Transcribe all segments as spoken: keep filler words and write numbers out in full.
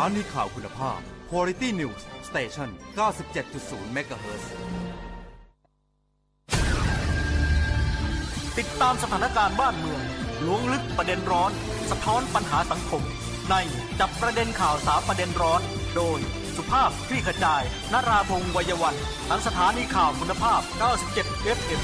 านีข่าวคุณภาพ Quality News Station เก้าสิบเจ็ดจุดศูนย์ เมกะเฮิรตซ์ติดตามสถานการณ์บ้านเมืองล้วงลึกประเด็นร้อนสะท้อนปัญหาสังคมในจับประเด็นข่าวสารประเด็นร้อนโดยสุภาพคลี่ขจายนราพงษ์ วัยวันทั้งสถานีข่าวคุณภาพ เก้าสิบเจ็ด เอฟ เอ็ม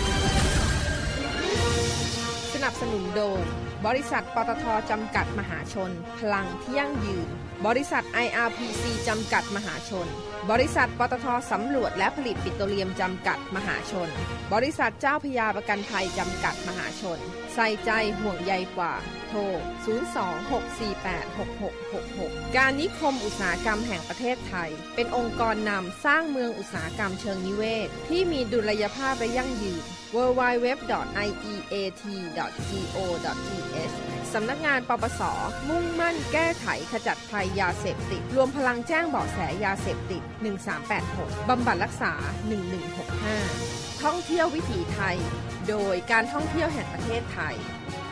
สนับสนุนโดยบริษัทปตท.จำกัดมหาชนพลังที่ยั่งยืนบริษัท ไอ อาร์ พี ซี จำกัดมหาชนบริษัทปตท.สำรวจและผลิตปิโตรเลียมจำกัดมหาชนบริษัทเจ้าพระยาประกันภัยจำกัดมหาชนใส่ใจห่วงใยกว่าโทรศูนย์ สอง หก สี่ แปด หก หก หก หกการนิคมอุตสาหกรรมแห่งประเทศไทยเป็นองค์กรนำสร้างเมืองอุตสาหกรรมเชิงนิเวศที่มีดุลยภาพและยั่งยืน ดับเบิลยู ดับเบิลยู ดับเบิลยู ดอท ไอ อี เอ ที ดอท จี โอ ดอท ที เอช สำนักงานปปส.มุ่งมั่นแก้ไขขจัดภัยยาเสพติดรวมพลังแจ้งเบาะแสยาเสพติดหนึ่งสามแปดหกบำบัดรักษาหนึ่งหนึ่งหกห้าท่องเที่ยววิถีไทยโดยการท่องเที่ยวแห่งประเทศไทย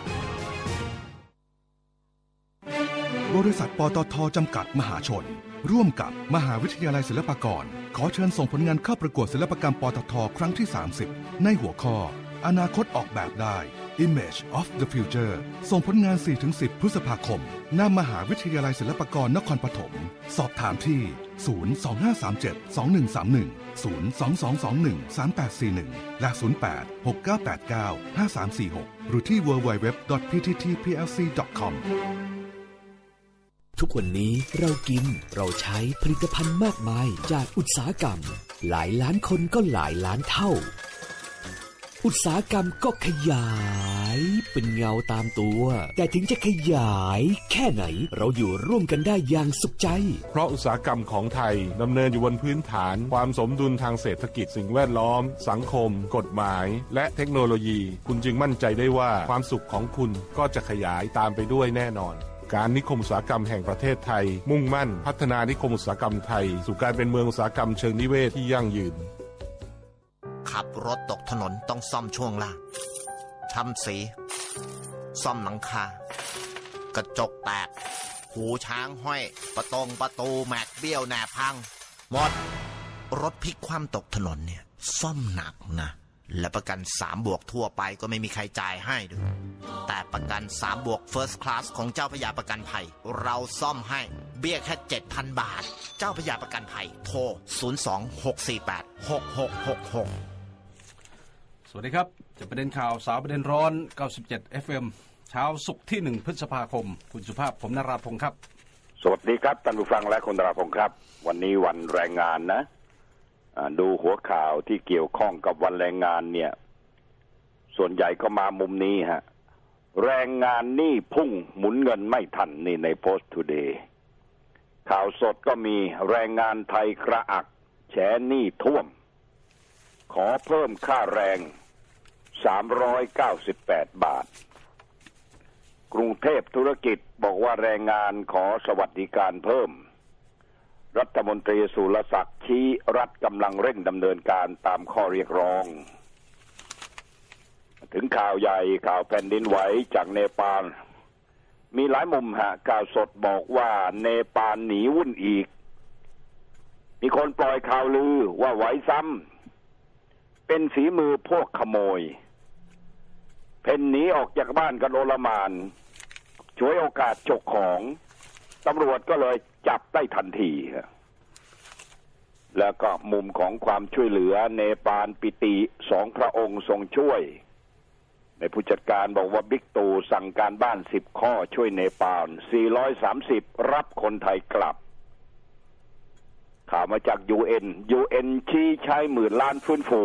บริษัทปตท.จำกัดมหาชนร่วมกับมหาวิทยาลัยศิลปากรขอเชิญส่งผลงานเข้าประกวดศิลปกรรมปตท.ครั้งที่สามสิบในหัวข้ออนาคตออกแบบได้ Image of the Future ส่งผลงาน สี่ถึงสิบ พฤษภาคมณมหาวิทยาลัยศิลปากรนครปฐมสอบถามที่ศูนย์ สอง ห้า สาม เจ็ด สอง หนึ่ง สาม หนึ่ง ศูนย์ สอง สอง สอง หนึ่ง สาม แปด สี่ หนึ่งและศูนย์ แปด หก เก้า แปด เก้า ห้า สาม สี่ หกหรือที่ ดับเบิลยู ดับเบิลยู ดับเบิลยู ดอท พี ที ที พี แอล ซี ดอท คอมทุกวันนี้เรากินเราใช้ผลิตภัณฑ์มากมายจากอุตสาหกรรมหลายล้านคนก็หลายล้านเท่าอุตสาหกรรมก็ขยายเป็นเงาตามตัวแต่ถึงจะขยายแค่ไหนเราอยู่ร่วมกันได้อย่างสุขใจเพราะอุตสาหกรรมของไทยดำเนินอยู่บนพื้นฐานความสมดุลทางเศรษฐกิจสิ่งแวดล้อมสังคมกฎหมายและเทคโนโลยีคุณจึงมั่นใจได้ว่าความสุขของคุณก็จะขยายตามไปด้วยแน่นอนการนิคมอุตสาหกรรมแห่งประเทศไทยมุ่งมั่นพัฒนานิคมอุตสาหกรรมไทยสู่การเป็นเมืองอุตสาหกรรมเชิงนิเวศที่ยั่งยืนขับรถตกถนนต้องซ่อมช่วงล่างทำสีซ่อมหลังคากระจกแตกหูช้างห้อยประตงประตูแม็กเบี้ยวแหนบพังหมดรถพลิกคว่ำตกถนนเนี่ยซ่อมหนักนะและประกันสามบวกทั่วไปก็ไม่มีใครจ่ายให้ด้วยแต่ประกันสามบวก First Class ของเจ้าพระยาประกันภัยเราซ่อมให้เบี้ยแค่ เจ็ดพัน บาทเจ้าพระยาประกันภัยโทรศูนย์ สอง หก สี่ แปด หก หก หก หกสวัสดีครับจะประเด็นข่าวสาวประเด็นร้อนเก้าสิบเจ็ด เอฟ เอ็ม เช้าศุกร์ที่หนึ่งพฤษภาคมคุณสุภาพผมนราพงษ์ครับสวัสดีครับท่านผู้ฟังและคุณนราพงษ์ครับวันนี้วันแรงงานนะดูหัวข่าวที่เกี่ยวข้องกับวันแรงงานเนี่ยส่วนใหญ่ก็มามุมนี้ฮะแรงงานหนี้พุ่งหมุนเงินไม่ทันนี่ในโพสต์ทูเดย์ข่าวสดก็มีแรงงานไทยกระอักแฉหนี้ท่วมขอเพิ่มค่าแรงสามร้อยเก้าสิบแปดบาทกรุงเทพธุรกิจบอกว่าแรงงานขอสวัสดิการเพิ่มรัฐมนตรีสุรศักดิ์ชี้รัฐกำลังเร่งดำเนินการตามข้อเรียกร้องถึงข่าวใหญ่ข่าวแผ่นดินไหวจากเนปาลมีหลายมุมฮะข่าวสดบอกว่าเนปาลหนีวุ่นอีกมีคนปล่อยข่าวลือว่าไหวซ้ำเป็นฝีมือพวกขโมยเพ่นหนีออกจากบ้านกันโอลหม่านฉวยโอกาสฉกของตำรวจก็เลยจับได้ทันทีแล้วก็มุมของความช่วยเหลือเนปาลปิติสองพระองค์ทรงช่วยในผู้จัดการบอกว่าบิ๊กตู่สั่งการบ้านสิบข้อช่วยเนปาลสี่ร้อยสามสิบรับคนไทยกลับข่าวมาจาก ยู เอ็น ยู เอ็น ชี้ใช้หมื่นล้านฟื้นฟู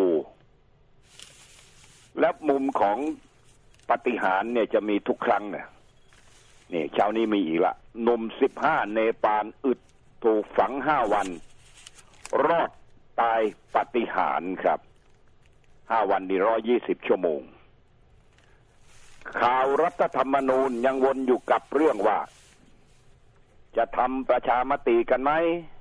และมุมของปาฏิหาริย์เนี่ยจะมีทุกครั้งเนี่ยนี่เช้านี้มีอีกละหนุ่มสิบห้าเนปาลอึดถูกฝังห้าวันรอดตายปาฏิหาริย์ครับห้าวันนี่หนึ่งร้อยยี่สิบชั่วโมงข่าวรัฐธรรมนูญยังวนอยู่กับเรื่องว่าจะทำประชามติกันไหม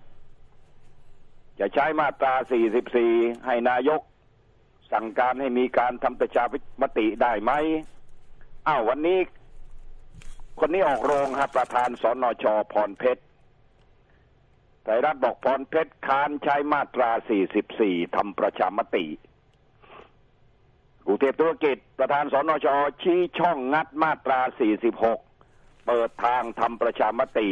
จะใช้มาตราสี่สิบสี่ให้นายกสั่งการให้มีการทำประชามติได้ไหมอ้าววันนี้คนนี้ออกโรงครับประธานสนช.พรเพชรไทยรัฐบอกพรเพชรค้านใช้มาตราสี่สิบสี่ทำประชามติกรุงเทพธุรกิจประธานสนช.ชี้ช่องงัดมาตราสี่สิบหกเปิดทางทำประชามติ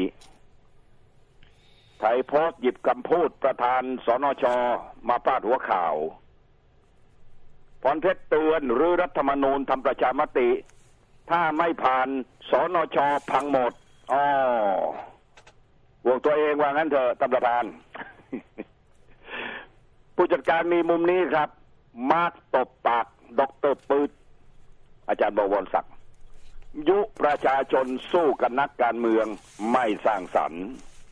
ไทยโพสต์หยิบคำพูดประธานสนช.มาพาดหัวข่าวพรเพชรเตือนหรือรัฐธรรมนูญทำประชามติถ้าไม่ผ่านสนช.พังหมดอ๋อห่วงตัวเองว่างั้นเถอะท่านประธาน ผู้จัดการมีมุมนี้ครับมาร์คตบปากดร.ปืดอาจารย์บวรศักดิ์ยุประชาชนสู้กับนักการเมืองไม่สร้างสรรค์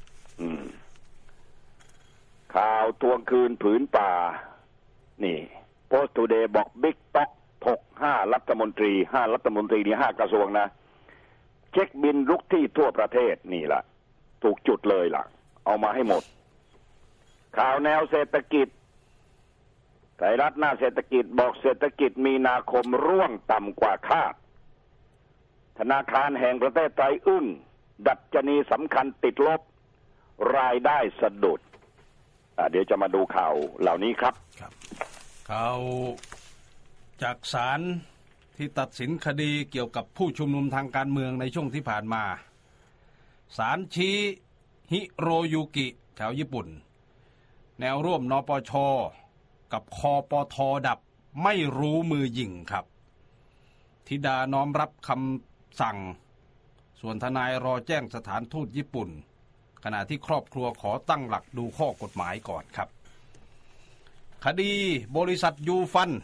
ข่าวทวงคืนผืนป่านี่โพสต์ทูเดย์บอกบิ๊กต๊อกถกห้ารัฐมนตรีห้ารัฐมนตรีนี่ห้ากระทรวงนะเช็คบินลุกที่ทั่วประเทศนี่ล่ะถูกจุดเลยล่ะเอามาให้หมดข่าวแนวเศรษฐกิจไทยรัฐหน้าเศรษฐกิจบอกเศรษฐกิจมีนาคมร่วงต่ำกว่าคาดธนาคารแห่งประเทศไทยอึ้งดัชนีสำคัญติดลบรายได้สะดุดเดี๋ยวจะมาดูข่าวเหล่านี้ครับครับข่าวจากศาลที่ตัดสินคดีเกี่ยวกับผู้ชุมนุมทางการเมืองในช่วงที่ผ่านมาศาลชี้ฮิโรยุกิแถวญี่ปุ่นแนวร่วมนปช.กับคปท.ดับไม่รู้มือยิงครับธิดาน้อมรับคำสั่งส่วนทนายรอแจ้งสถานทูตญี่ปุ่นขณะที่ครอบครัวขอตั้งหลักดูข้อกฎหมายก่อนครับคดีบริษัทยูฟัน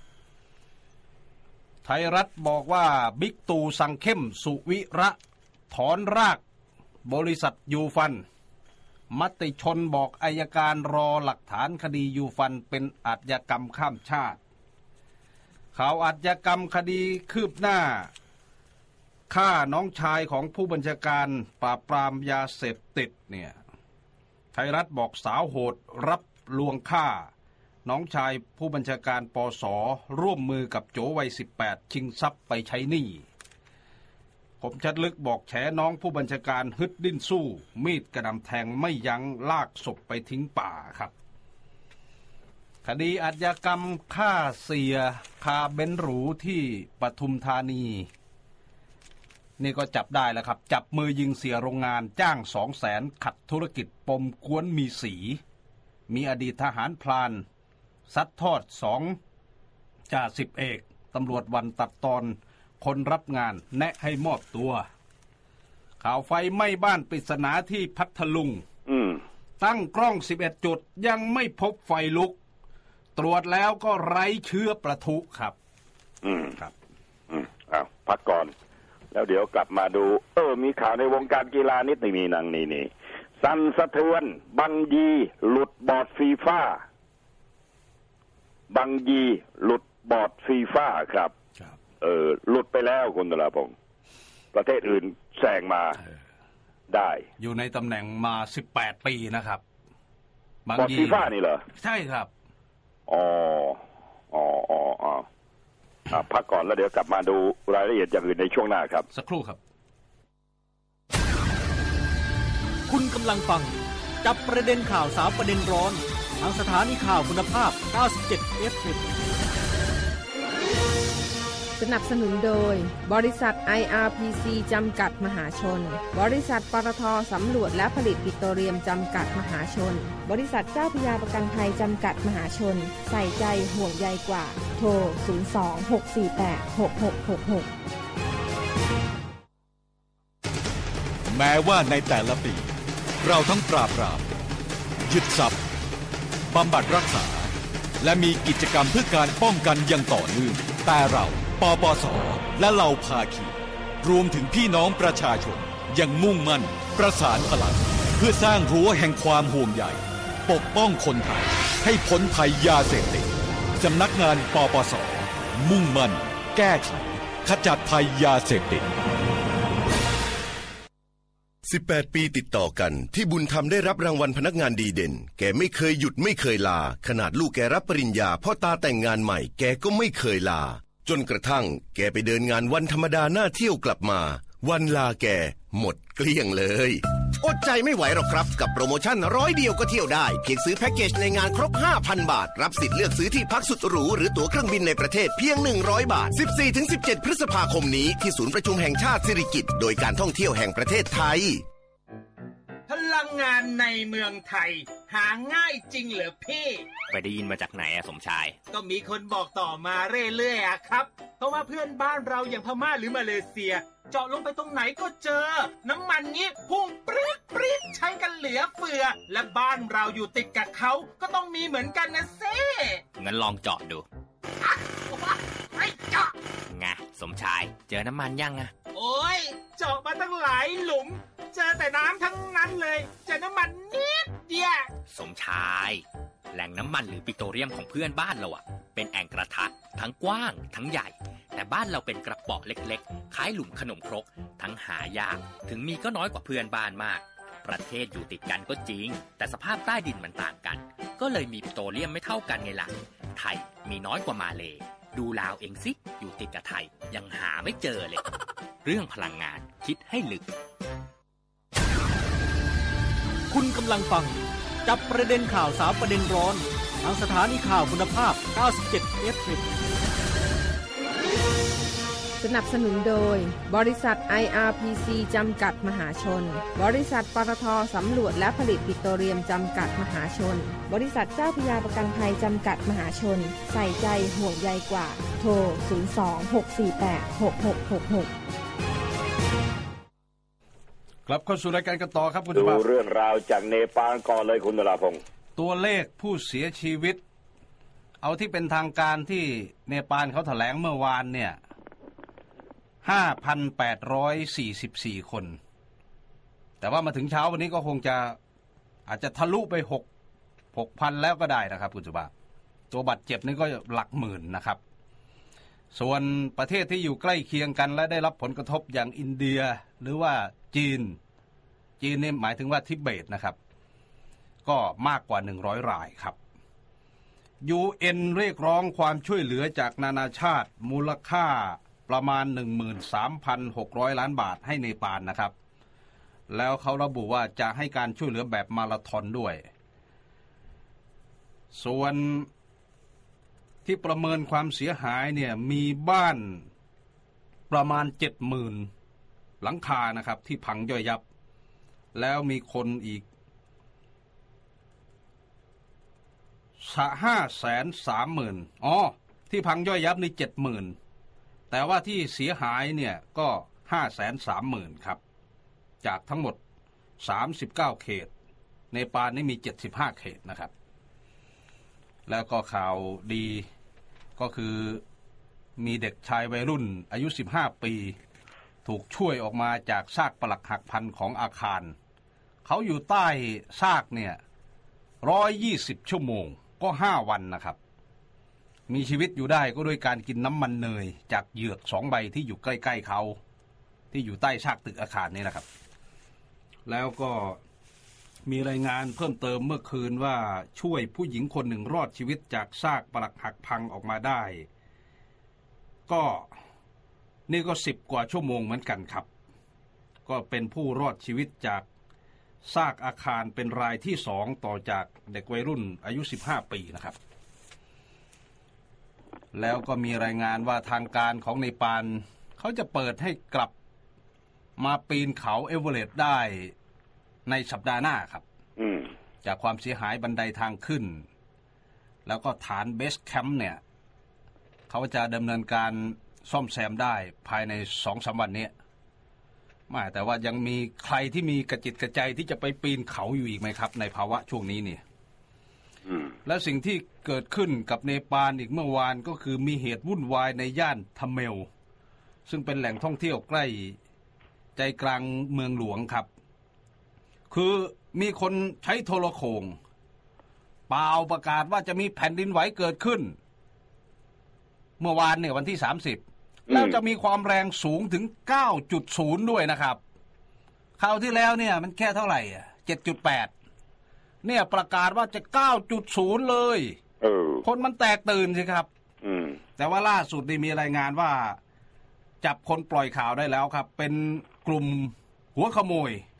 ไทยรัฐบอกว่าบิ๊กตู่สั่งเข้มสุวิระถอนรากบริษัทยูฟันมติชนบอกอัยการรอหลักฐานคดียูฟันเป็นอาชญากรรมข้ามชาติข่าวอาชญากรรมคดีคืบหน้าฆ่าน้องชายของผู้บัญชาการปราบปรามยาเสพติดเนี่ยไทยรัฐบอกสาวโหดรับลวงฆ่าน้องชายผู้บัญชาการปส.ร่วมมือกับโจวัยสิบแปดชิงทรัพย์ไปใช้หนี้คมชัดลึกบอกแฉน้องผู้บัญชาการฮึดดิ้นสู้มีดกระหน่ำแทงไม่ยั้งลากศพไปทิ้งป่าครับคดีอาชญากรรมฆ่าเสียคาเบนซ์หรูที่ปทุมธานีนี่ก็จับได้แล้วครับจับมือยิงเสียโรงงานจ้างสองแสนขัดธุรกิจปมกวนมีสีมีอดีตทหารพลานซัดทอดสองจ่าสิบเอกตำรวจวันตัดตอนคนรับงานแนะให้มอบตัวข่าวไฟไหม้บ้านปริศนาที่พัทลุงตั้งกล้องสิบเอ็ดจุดยังไม่พบไฟลุกตรวจแล้วก็ไร้เชื้อประทุครับอืมครับอืมอ้าวพักก่อนแล้วเดี๋ยวกลับมาดูเออมีข่าวในวงการกีฬานิดหนึ่งนี่นังนี่นี่สั่นสะเทือนบังยีหลุดบอร์ดฟีฟ่าบังยีหลุดบอร์ดฟีฟ่าครับเออหลุดไปแล้วคุณตลาพงศ์ประเทศอื่นแซงมาได้อยู่ในตำแหน่งมาสิบแปดปีนะครับบอร์ดฟีฟ่านี่เหรอใช่ครับอ๋ออ๋ออ๋ออ๋อพักก่อนแล้วเดี๋ยวกลับมาดูรายละเอียดอย่างอื่นในช่วงหน้าครับสักครู่ครับคุณกำลังฟังจับประเด็นข่าวสามประเด็นร้อนทางสถานีข่าวคุณภาพเก้าสิบเจ็ด เอฟ เอ็มสนับสนุนโดยบริษัท ไอ อาร์ พี ซี จำกัดมหาชนบริษัทปตท.สำรวจและผลิตปิโตรเลียมจำกัดมหาชนบริษัทเจ้าพระยาประกันภัยจำกัดมหาชนใส่ใจห่วงใยกว่าโทรศูนย์ สอง หก สี่ แปด หก หก หก หกแม้ว่าในแต่ละปีเราทั้งปราบปรามยึดทรัพย์บำบัดรักษาและมีกิจกรรมเพื่อการป้องกันอย่างต่อเนื่องแต่เราปปส.และเหล่าภาคีรวมถึงพี่น้องประชาชนยังมุ่งมั่นประสานพลังเพื่อสร้างรั้วแห่งความห่วงใยปกป้องคนไทยให้พ้นภัยยาเสพติดสำนักงานปปส.มุ่งมั่นแก้ไขขจัดภัยยาเสพติดสิบแปดปีติดต่อกันที่บุญธรรมได้รับรางวัลพนักงานดีเด่นแกไม่เคยหยุดไม่เคยลาขนาดลูกแกรับปริญญาพ่อตาแต่งงานใหม่แกก็ไม่เคยลาจนกระทั่งแกไปเดินงานวันธรรมดาหน้าเที่ยวกลับมาวันลาแกหมดเกลี้ยงเลยอดใจไม่ไหวหรอกครับกับโปรโมชั่นร้อยเดียวก็เที่ยวได้เพียงซื้อแพ็กเกจในงานครบ ห้าพัน บาทรับสิทธิ์เลือกซื้อที่พักสุดหรูหรือตั๋วเครื่องบินในประเทศเพียงหนึ่งร้อยบาท สิบสี่ถึงสิบเจ็ด พฤษภาคมนี้ที่ศูนย์ประชุมแห่งชาติสิริกิติ์โดยการท่องเที่ยวแห่งประเทศไทยพลังงานในเมืองไทยหาง่ายจริงเหรอพี่ไปได้ยินมาจากไหนอะสมชายก็มีคนบอกต่อมาเรื่อยๆอะครับเพราะว่าเพื่อนบ้านเราอย่างพม่าหรือมาเลเซียเจาะลงไปตรงไหนก็เจอน้ำมันนี้พุ่งปรี๊ดปรี๊ดใช้กันเหลือเฟือและบ้านเราอยู่ติดกับเขาก็ต้องมีเหมือนกันนะเซ่งั้นลองเจาะดูไม่เจาะไงสมชายเจอน้ำมันยังอะโอ้ยเจาะมาตั้งหลายหลุมเจอแต่น้ำทั้งนั้นเลยเจอน้ำมันนิดเดียวสมชายแหล่งน้ำมันหรือปิโตรเลียมของเพื่อนบ้านเราอะเป็นแอ่งกระทะทั้งกว้างทั้งใหญ่แต่บ้านเราเป็นกระป๋อเล็กๆคล้ายหลุมขนมครกทั้งหายากถึงมีก็น้อยกว่าเพื่อนบ้านมากประเทศอยู่ติดกันก็จริงแต่สภาพใต้ดินมันต่างกันก็เลยมีปิโตรเลียมไม่เท่ากันไงล่ะไทยมีน้อยกว่ามาเลดูลาวเองสิอยู่ติดกับไทยยังหาไม่เจอเลยเรื่องพลังงานคิดให้ลึกคุณกำลังฟังจับประเด็นข่าวสามประเด็นร้อนทางสถานีข่าวคุณภาพ เก้าสิบเจ็ด เอฟ เอ็มสนับสนุนโดยบริษัท ไอ อาร์ พี ซี จำกัดมหาชนบริษัทปตท.สำรวจและผลิตปิโตรเลียมจำกัดมหาชนบริษัทเจ้าพระยาประกันภัยจำกัดมหาชนใส่ใจห่วงใยกว่าโทรศูนย์ สอง หก สี่ แปด หก หก หก หกกลับเข้าสู่รายการกันต่อครับคุณผู้ชมดูเรื่องราวจากเนปาลก่อนเลยคุณนราพงศ์ตัวเลขผู้เสียชีวิตเอาที่เป็นทางการที่เนปาลเขาแถลงเมื่อวานเนี่ย ห้าพันแปดร้อยสี่สิบสี่ คนแต่ว่ามาถึงเช้าวันนี้ก็คงจะอาจจะทะลุไปหก หกพัน แล้วก็ได้นะครับคุณสุภาพตัวบาดเจ็บนี่ก็หลักหมื่นนะครับส่วนประเทศที่อยู่ใกล้เคียงกันและได้รับผลกระทบอย่างอินเดียหรือว่าจีนจีนนี่หมายถึงว่าทิเบตนะครับก็มากกว่าหนึ่งร้อยรายครับ ยู เอ็น เรียกร้องความช่วยเหลือจากนานาชาติมูลค่าประมาณ หนึ่งหมื่นสามพันหกร้อย ล้านบาทให้เนปาลนะครับแล้วเขาระบุว่าจะให้การช่วยเหลือแบบมาราธอนด้วยส่วนที่ประเมินความเสียหายเนี่ยมีบ้านประมาณ เจ็ดหมื่น หลังคานะครับที่พังย่อยยับแล้วมีคนอีกห้าแสนสามหมื่นอ๋อที่พังย่อยยับนี่ เจ็ดหมื่น แต่ว่าที่เสียหายเนี่ยก็ ห้าแสนสามหมื่น ครับจากทั้งหมดสามสิบเก้าเขตเนปาลนี่มีเจ็ดสิบห้าเขตนะครับแล้วก็ข่าวดีก็คือมีเด็กชายวัยรุ่นอายุสิบห้าปีถูกช่วยออกมาจากซากปรักหักพังของอาคารเขาอยู่ใต้ซากเนี่ยหนึ่งร้อยยี่สิบชั่วโมงก็ห้าวันนะครับมีชีวิตอยู่ได้ก็ด้วยการกินน้ำมันเนยจากเหยือกสองใบที่อยู่ใกล้ๆเขาที่อยู่ใต้ซากตึกอาคารนี้นะครับแล้วก็มีรายงานเพิ่มเติมเมื่อคืนว่าช่วยผู้หญิงคนหนึ่งรอดชีวิตจากซากปรักหักพังออกมาได้ก็นี่ก็สิบกว่าชั่วโมงเหมือนกันครับก็เป็นผู้รอดชีวิตจากซากอาคารเป็นรายที่สองต่อจากเด็กวัยรุ่นอายุสิบห้าปีนะครับแล้วก็มีรายงานว่าทางการของเนปาลเขาจะเปิดให้กลับมาปีนเขาเอเวอเรสต์ได้ในสัปดาห์หน้าครับจากความเสียหายบันไดทางขึ้นแล้วก็ฐานเบสแคมป์เนี่ยเขาจะดำเนินการซ่อมแซมได้ภายใน สองถึงสาม วันนี้ไม่แต่ว่ายังมีใครที่มีกระจิตกระใจที่จะไปปีนเขาอยู่อีกไหมครับในภาวะช่วงนี้เนี่ยและสิ่งที่เกิดขึ้นกับเนปาลอีกเมื่อวานก็คือมีเหตุวุ่นวายในย่านทาเมลซึ่งเป็นแหล่งท่องเที่ยวใกล้ใจกลางเมืองหลวงครับคือมีคนใช้โทรโข่งเป่าประกาศว่าจะมีแผ่นดินไหวเกิดขึ้นเมื่อวานเนี่ยวันที่สามสิบแล้วจะมีความแรงสูงถึง เก้าจุดศูนย์ ด้วยนะครับคราวที่แล้วเนี่ยมันแค่เท่าไหร่อ่ะ เจ็ดจุดแปด เนี่ยประกาศว่าจะ เก้าจุดศูนย์ เลยเออคนมันแตกตื่นสิครับอืมแต่ว่าล่าสุดนี่มีรายงานว่าจับคนปล่อยข่าวได้แล้วครับเป็นกลุ่มหัวขโมย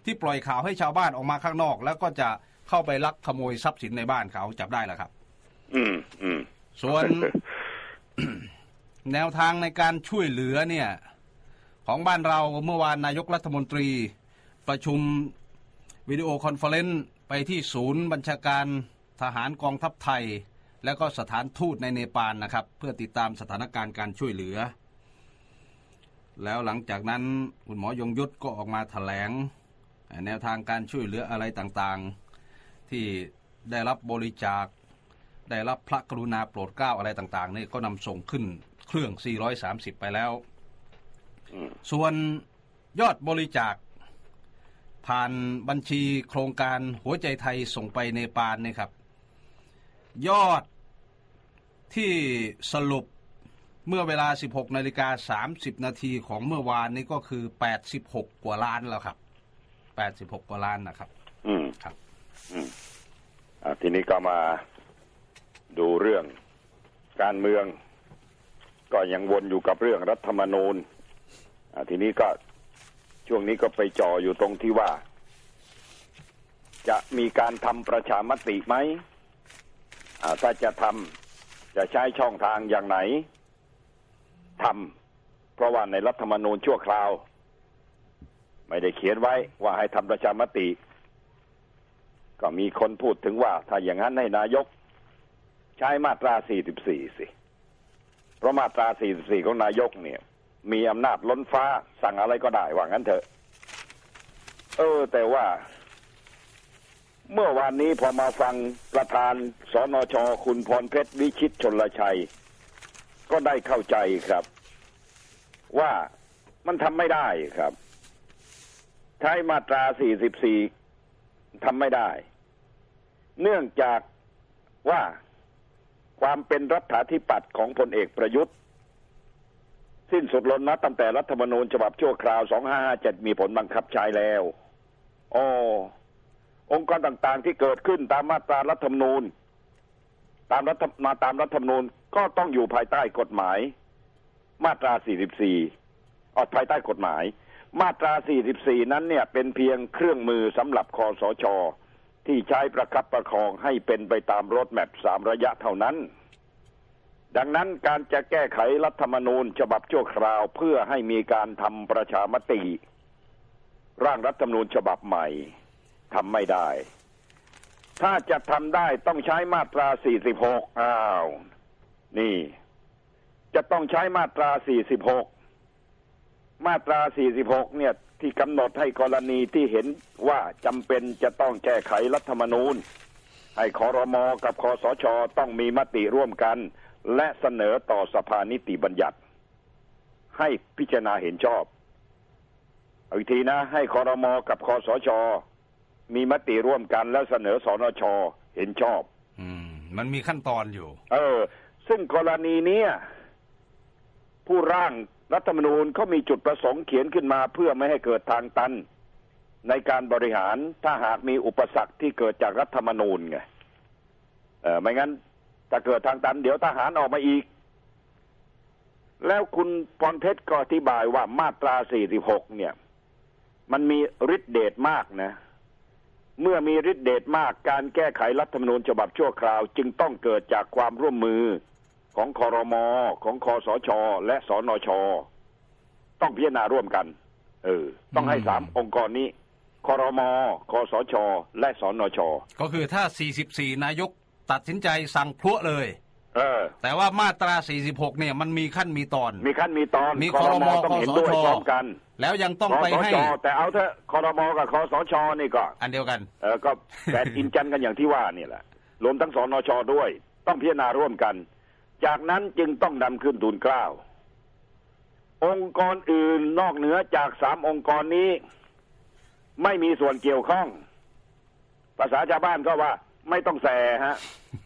ที่ปล่อยข่าวให้ชาวบ้านออกมาข้างนอกแล้วก็จะเข้าไปลักขโมยทรัพย์สินในบ้านเขาจับได้แล้วครับอืมอืมส่วน แนวทางในการช่วยเหลือเนี่ยของบ้านเราเมื่อวานนายกรัฐมนตรีประชุมวิดีโอคอนเฟอเรนซ์ไปที่ศูนย์บัญชาการทหารกองทัพไทยและก็สถานทูตในเนปาลนะครับเพื่อติดตามสถานการณ์การช่วยเหลือแล้วหลังจากนั้นคุณหมอยงยุทธก็ออกมาแถลงแนวทางการช่วยเหลืออะไรต่างๆที่ได้รับบริจาคได้รับพระกรุณาโปรดเกล้าอะไรต่างๆนี่ก็นำส่งขึ้นเครื่องสี่ร้อยสามสิบไปแล้วส่วนยอดบริจาคผ่านบัญชีโครงการหัวใจไทยส่งไปเนปาลนี่ครับยอดที่สรุปเมื่อเวลา สิบหกนาฬิกาสามสิบนาทีของเมื่อวานนี้ก็คือแปดสิบหกกว่าล้านแล้วครับแปดสิบหกกว่าล้านนะครับอืมครับอืมอ่าทีนี้ก็มาดูเรื่องการเมืองก็ยังวนอยู่กับเรื่องรัฐธรรมนูญอ่าทีนี้ก็ช่วงนี้ก็ไปจ่ออยู่ตรงที่ว่าจะมีการทำประชามติไหมอ่าถ้าจะทำจะใช้ช่องทางอย่างไหนทำเพราะว่าในรัฐธรรมนูญชั่วคราวไม่ได้เขียนไว้ว่าให้ทำประชามติก็มีคนพูดถึงว่าถ้าอย่างนั้นให้นายกใช้มาตราสี่สิบสี่สิเพราะมาตราสี่สิบสี่ของนายกเนี่ยมีอำนาจล้นฟ้าสั่งอะไรก็ได้ว่างั้นเถอะเออแต่ว่าเมื่อวานนี้พอมาฟังประธานสนช.คุณพรเพชรวิชิตชลชัยก็ได้เข้าใจครับว่ามันทำไม่ได้ครับใช้มาตราสี่สิบสี่ทำไม่ได้เนื่องจากว่าความเป็นรัฐาธิปัตย์ของพลเอกประยุทธ์สิ้นสุดลงนะตั้งแต่รัฐธรรมนูญฉบับชั่วคราวสองห้าห้าเจ็ดมีผลบังคับใช้แล้วอ๋อองค์กรต่างๆที่เกิดขึ้นตามมาตรารัฐธรรมนูญตามรัฐมาตามรัฐธรรมนูญก็ต้องอยู่ภายใต้กฎหมายมาตราสี่สิบสี่ออกภายใต้กฎหมายมาตราสี่สิบสี่นั้นเนี่ยเป็นเพียงเครื่องมือสำหรับคสช.ที่ใช้ประคับประคองให้เป็นไปตามโรดแมพสามระยะเท่านั้นดังนั้นการจะแก้ไขรัฐธรรมนูญฉบับชั่วคราวเพื่อให้มีการทำประชามติร่างรัฐธรรมนูญฉบับใหม่ทำไม่ได้ถ้าจะทำได้ต้องใช้มาตราสี่สิบหกอ้าวนี่จะต้องใช้มาตราสี่สิบหกมาตราสี่สิบหกเนี่ยที่กำหนดให้กรณีที่เห็นว่าจำเป็นจะต้องแก้ไขรัฐธรรมนูญให้ครม.กับคสช.ต้องมีมติร่วมกันและเสนอต่อสภานิติบัญญัติให้พิจารณาเห็นชอบเอาอีกทีนะให้ครม.กับคสช.มีมติร่วมกันแล้วเสนอสนช.เห็นชอบอืมมันมีขั้นตอนอยู่เออซึ่งกรณีนี้ผู้ร่างรัฐธรรมนูญเขามีจุดประสงค์เขียนขึ้นมาเพื่อไม่ให้เกิดทางตันในการบริหารถ้าหากมีอุปสรรคที่เกิดจากรัฐธรรมนูญไงเออไม่งั้นถ้าเกิดทางตันเดี๋ยวทหารออกมาอีกแล้วคุณพรเพชรก็อธิบายว่ามาตราสี่สิบหกเนี่ยมันมีฤทธิ์เดชมากนะเมื่อมีฤทธิ์เดชมากการแก้ไขรัฐธรรมนูญฉบับชั่วคราวจึงต้องเกิดจากความร่วมมือของครม.ของคสช.และสนช.ต้องพิจารณาร่วมกันเออต้องให้สามองค์กรนี้ครม.คสช.และสนช. ก็คือถ้าสี่สิบสี่นายกตัดสินใจสั่งพรวดเลยเออแต่ว่ามาตราสี่สิบหกเนี่ยมันมีขั้นมีตอนมีขั้นมีตอนมีครม. ต้องเห็นด้วยพร้อมกันแล้วยังต้องไปให้แต่เอาเถอะครม.กับคสช.นี่ก็อันเดียวกันเออก็แปดอินจันกันอย่างที่ว่านี่แหละรวมทั้งสนช.ด้วยต้องพิจารณาร่วมกันจากนั้นจึงต้องนำขึ้นทูลเกล้าองค์กรอื่นนอกเหนือจากสามองค์กรนี้ไม่มีส่วนเกี่ยวข้องภาษาชาวบ้านก็ว่าไม่ต้องแสฮะ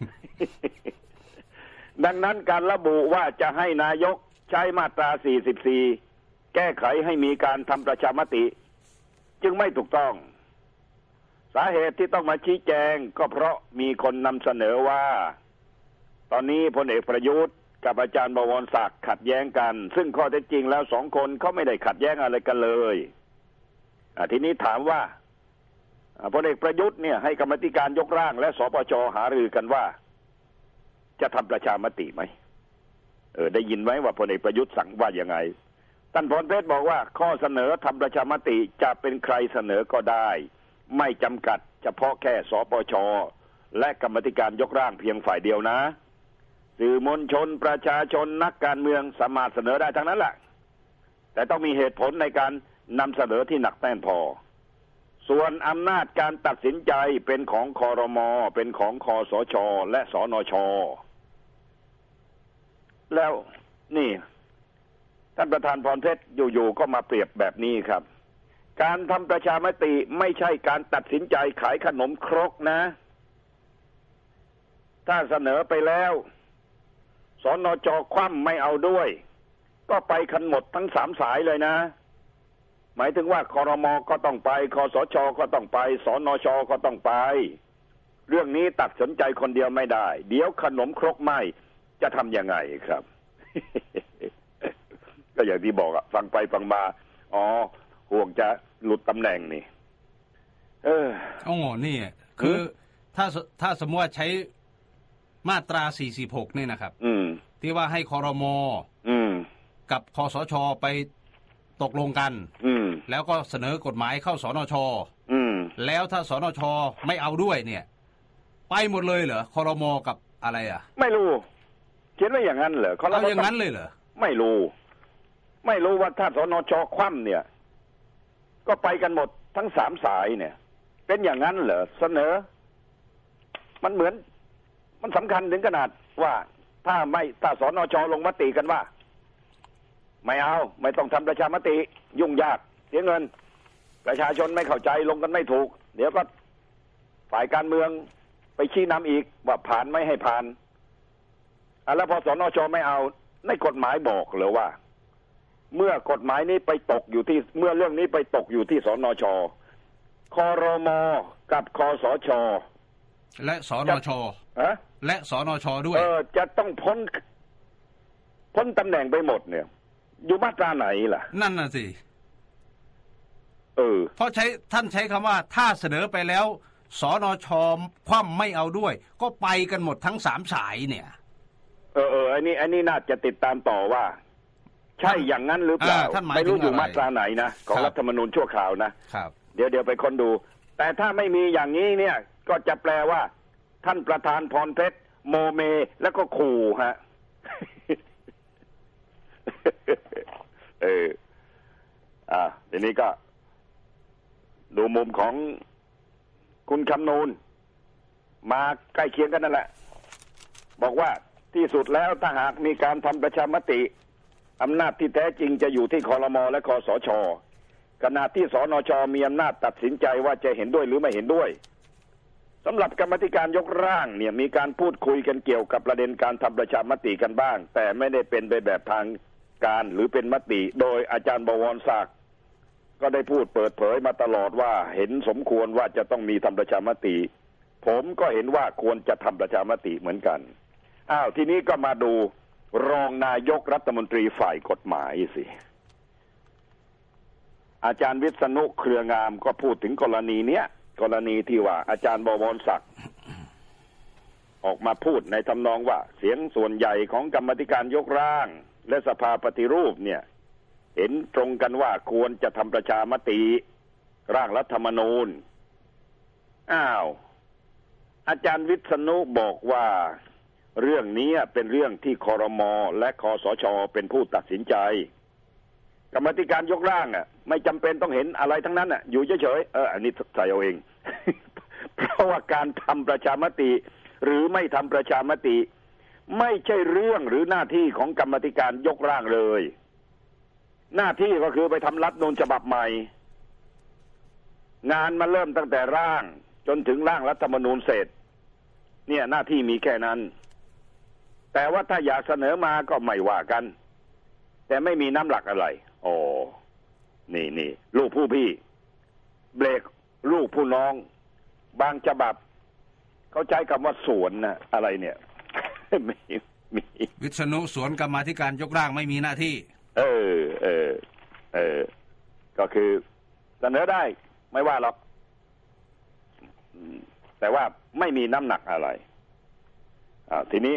ดังนั้นการระบุว่าจะให้นายกใช้มาตราสี่สิบสี่แก้ไขให้มีการทำประชามติจึงไม่ถูกต้องสาเหตุที่ต้องมาชี้แจงก็เพราะมีคนนำเสนอว่าตอนนี้พลเอกประยุทธ์กับอาจารย์บวรศักดิ์ขัดแย้งกันซึ่งข้อเท็จจริงแล้วสองคนเขาไม่ได้ขัดแย้งอะไรกันเลยอ่ะทีนี้ถามว่าพลเอกประยุทธ์เนี่ยให้กรรมธิการยกร่างและสปช.หารือกันว่าจะทำประชามติไหมเออได้ยินไหมว่าพลเอกประยุทธ์สั่งว่ายังไงท่านพรเพชรบอกว่าข้อเสนอทำประชามติจะเป็นใครเสนอก็ได้ไม่จำกัดเฉพาะแค่สปช.และกรรมธิการยกร่างเพียงฝ่ายเดียวนะสื่อมวลชนประชาชนนักการเมืองสามารถเสนอได้ทั้งนั้นแหละแต่ต้องมีเหตุผลในการนำเสนอที่หนักแน่นพอส่วนอำนาจการตัดสินใจเป็นของครม.เป็นของคสช.และสนช.แล้วนี่ท่านประธานพรเพชรอยู่ๆก็มาเปรียบแบบนี้ครับการทำประชามติไม่ใช่การตัดสินใจขายขนมครกนะถ้าเสนอไปแล้วสนช.คว่ำไม่เอาด้วยก็ไปกันหมดทั้งสามสายเลยนะหมายถึงว่าครม.ก็ต้องไปคสช.ก็ต้องไปสนช.ก็ต้องไปเรื่องนี้ตัดสินใจคนเดียวไม่ได้เดี๋ยวขนมครกไหมจะทำยังไงครับ ก็อย่างที่บอกอะฟังไปฟังมาอ๋อห่วงจะหลุดตำแหน่งนี่เอออ๋อนี่คือถ้าถ้าสมมติว่าใช้มาตราสี่สิบหกนี่นะครับอืมที่ว่าให้ครม. อืมกับคสช.ไปตกลงกันอืมแล้วก็เสนอกฎหมายเข้าสนช. อืมแล้วถ้าสนช.ไม่เอาด้วยเนี่ยไปหมดเลยเหรอครม.กับอะไรอ่ะไม่รู้เขียนไว้อย่างนั้นเหรอเขาเอาอย่างนั้นเลยเหรอไม่รู้ไม่รู้ว่าถ้าสนช.คว่ำเนี่ยก็ไปกันหมดทั้งสามสายเนี่ยเป็นอย่างนั้นเหรอเสนอมันเหมือนมันสำคัญถึงขนาดว่าถ้าไม่ถ้าสนช.ลงมติกันว่าไม่เอาไม่ต้องทำประชามติยุ่งยากเสียเงินประชาชนไม่เข้าใจลงกันไม่ถูกเดี๋ยวก็ฝ่ายการเมืองไปชี้นำอีกว่าผ่านไม่ให้ผ่านอ่ะแล้วพอสนช.ไม่เอาในกฎหมายบอกเหรอว่าเมื่อกฎหมายนี้ไปตกอยู่ที่เมื่อเรื่องนี้ไปตกอยู่ที่สนช.ครม.กับคสช. และสนช. ฮะและสนช.ด้วยเออจะต้องพ้นพ้นตำแหน่งไปหมดเนี่ยอยู่มาตราไหนล่ะนั่นน่ะสิเออเพราะใช้ท่านใช้คำว่าถ้าเสนอไปแล้วสนช.คว่ำไม่เอาด้วยก็ไปกันหมดทั้งสามสายเนี่ยเออเอออันนี้อันนี้น่าจะติดตามต่อว่าใช่อย่างนั้นหรือเปล่าไม่รู้อยู่มาตราไหนนะของรัฐธรรมนูญชั่วคราวนะครับเดี๋ยวเดี๋ยวไปค้นดูแต่ถ้าไม่มีอย่างนี้เนี่ยก็จะแปลว่าท่านประธานพรเพชรโมเมแล้วก็ขู่ฮะ เอออ่าทีนี้ก็ดูมุมของคุณคำนูนมาใกล้เคียงกันนั่นแหละบอกว่าที่สุดแล้วถ้าหากมีการทำประชามติอำนาจที่แท้จริงจะอยู่ที่ครม.และคสช.ขณะที่สนช.มีอำนาจตัดสินใจว่าจะเห็นด้วยหรือไม่เห็นด้วยสำหรับกรรมธิการยกร่างเนี่ยมีการพูดคุยกันเกี่ยวกับประเด็นการทำประชามติกันบ้างแต่ไม่ได้เป็นไปแบบทางการหรือเป็นมติโดยอาจารย์บวรศักดิ์ก็ได้พูดเปิดเผยมาตลอดว่าเห็นสมควรว่าจะต้องมีทำประชามติผมก็เห็นว่าควรจะทำประชามติเหมือนกันอ้าวทีนี้ก็มาดูรองนายกรัฐมนตรีฝ่ายกฎหมายสิอาจารย์วิษณุเครืองามก็พูดถึงกรณีเนี้ยกรณีที่ว่าอาจารย์บวรศักดิ์ออกมาพูดในทำนองว่าเสียงส่วนใหญ่ของกรรมธิการยกร่างและสภาปฏิรูปเนี่ยเห็นตรงกันว่าควรจะทำประชามติร่างรัฐธรรมนูญอ้าวอาจารย์วิษณุบอกว่าเรื่องนี้เป็นเรื่องที่ครม.และคสช.เป็นผู้ตัดสินใจกรรมธิการยกร่างอ่ะไม่จำเป็นต้องเห็นอะไรทั้งนั้นอ่ะอยู่เฉยๆเอออันนี้ใส่เอาเอง เพราะว่าการทำประชามติหรือไม่ทำประชามติไม่ใช่เรื่องหรือหน้าที่ของกรรมธิการยกร่างเลยหน้าที่ก็คือไปทำรัฐธรรมนูญฉบับใหม่งานมาเริ่มตั้งแต่ร่างจนถึงร่างรัฐธรรมนูญเสร็จเนี่ยหน้าที่มีแค่นั้นแต่ว่าถ้าอยากเสนอมาก็ไม่ว่ากันแต่ไม่มีน้ำหลักอะไรอ๋อนี่นี่ลูกผู้พี่เบรกลูกผู้น้องบางฉบับเขาใช้คำว่าสวนนะอะไรเนี่ย มีมีวิษณุสวนกรรมาธิการยกร่างไม่มีหน้าที่เออเออเออก็คือเสนอได้ไม่ว่าหรอกแต่ว่าไม่มีน้ำหนักอะไรอ่าทีนี้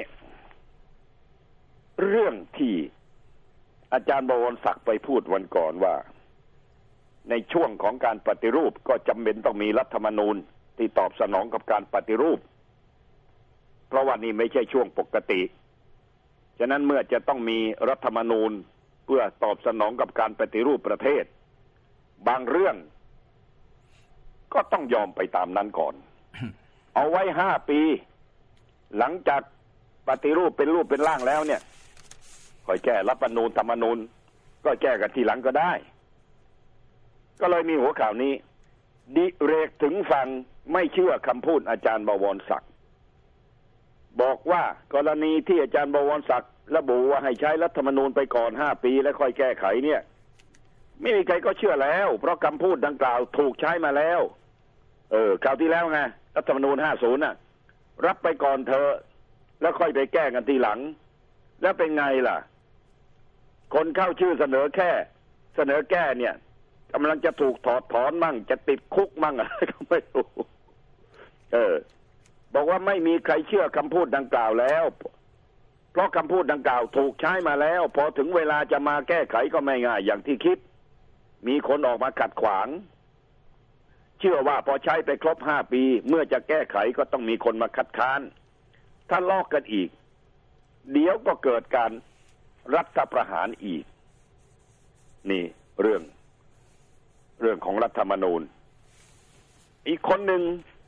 เรื่องที่อาจารย์บวรศักดิ์ไปพูดวันก่อนว่าในช่วงของการปฏิรูปก็จำเป็นต้องมีรัฐธรรมนูญที่ตอบสนองกับการปฏิรูปเพราะว่านี่ไม่ใช่ช่วงปกติฉะนั้นเมื่อจะต้องมีรัฐธรรมนูญเพื่อตอบสนองกับการปฏิรูปประเทศบางเรื่องก็ต้องยอมไปตามนั้นก่อน เอาไว้ห้าปีหลังจากปฏิรูปเป็นรูปเป็นร่างแล้วเนี่ยค่อยแก้รัฐธรรมนูญธรรมนูญก็แก้กันทีหลังก็ได้ก็เลยมีหัวข่าวนี้ดิเรกถึงฟังไม่เชื่อคำพูดอาจารย์บวรศักดิ์บอกว่ากรณีที่อาจารย์บวรศักดิ์ระบุว่าให้ใช้รัฐธรรมนูญไปก่อนห้าปีแล้วค่อยแก้ไขเนี่ยไม่มีใครก็เชื่อแล้วเพราะคำพูดดังกล่าวถูกใช้มาแล้วเออคราวที่แล้วไงรัฐธรรมนูญห้าสิบน่ะรับไปก่อนเธอแล้วค่อยไปแก้กันทีหลังแล้วเป็นไงล่ะคนเข้าชื่อเสนอแค่เสนอแก้เนี่ยกำลังจะถูกถอดถอนมั่งจะติดคุกมั่งอะไรก็ไม่รู้เออบอกว่าไม่มีใครเชื่อคำพูดดังกล่าวแล้วเพราะคำพูดดังกล่าวถูกใช้มาแล้วพอถึงเวลาจะมาแก้ไขก็ไม่ง่ายอย่างที่คิดมีคนออกมาขัดขวางเชื่อว่าพอใช้ไปครบห้าปีเมื่อจะแก้ไขก็ต้องมีคนมาคัดค้านถ้าลอกกันอีกเดี๋ยวก็เกิดการรัฐประหารอีกนี่เรื่องเรื่องของรัฐธรรมนูญอีกคนหนึ่ง